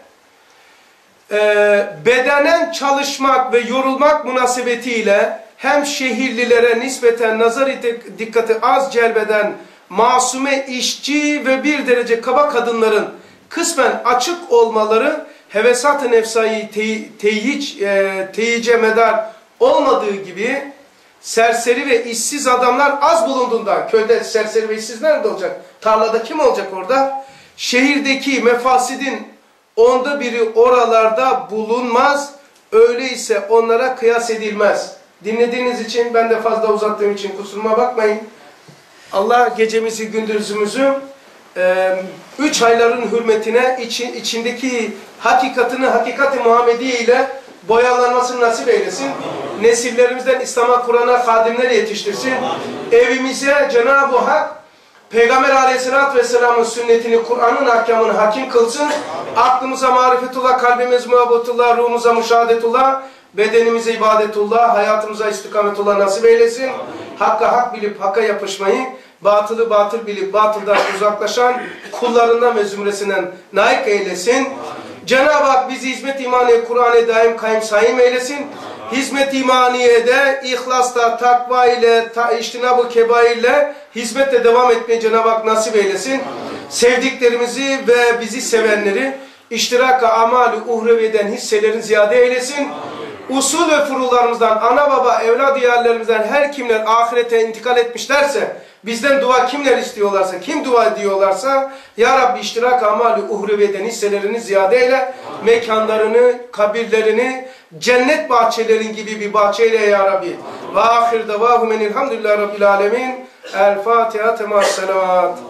bedenen çalışmak ve yorulmak münasebetiyle hem şehirlilere nispeten nazar dikkati az celbeden masume işçi ve bir derece kaba kadınların kısmen açık olmaları hevesat-ı nefsayı teyice medar olmadığı gibi serseri ve işsiz adamlar az bulunduğundan, köyde serseri ve işsiz nerede olacak? Tarlada kim olacak orada? Şehirdeki mefasidin 1/10 oralarda bulunmaz, öyleyse onlara kıyas edilmez. Dinlediğiniz için, ben de fazla uzattığım için kusuruma bakmayın. Allah gecemizi, gündüzümüzü 3 ayların hürmetine içindeki hakikatini, hakikat-i Muhammediye ile boyalanmasını nasip eylesin. Nesillerimizden İslam'a, Kur'an'a hadimler yetiştirsin. Evimize Cenab-ı Hak Peygamber Aleyhisselatü Vesselam'ın sünnetini, Kur'an'ın ahkamını hakim kılsın. Aklımıza marifetullah, kalbimize muhabbetullah, ruhumuza müşahadetullah, bedenimize ibadetullah, hayatımıza istikametullah nasip eylesin. Hakka hak bilip hakka yapışmayı, batılı batıl bilip batıldan uzaklaşan kullarından ve zümresinden naik eylesin. Cenab-ı Hak bizi hizmet imaniye, Kur'an'a daim kaim saim eylesin. Hizmet imaniyede, ihlasla, takva ile, iştinab-ı kebairle hizmette devam etmeye Cenab-ı Hak nasip eylesin. Sevdiklerimizi ve bizi sevenleri iştiraka amali uhreviyeden hisselerin ziyade eylesin. Usul ve furularımızdan, ana baba, evlad-ı yerlerimizden her kimler ahirete intikal etmişlerse Bizden dua kimler istiyorlarsa, kim dua ediyorlarsa Ya Rabbi iştirak amali uhreviyeden hisselerini ziyade eyle. Mekanlarını, kabirlerini cennet bahçelerin gibi bir bahçeyle Ya Rabbi. Ve ahir davahum enilhamdülillahi rabbil alemin. El Fatiha temas salavat.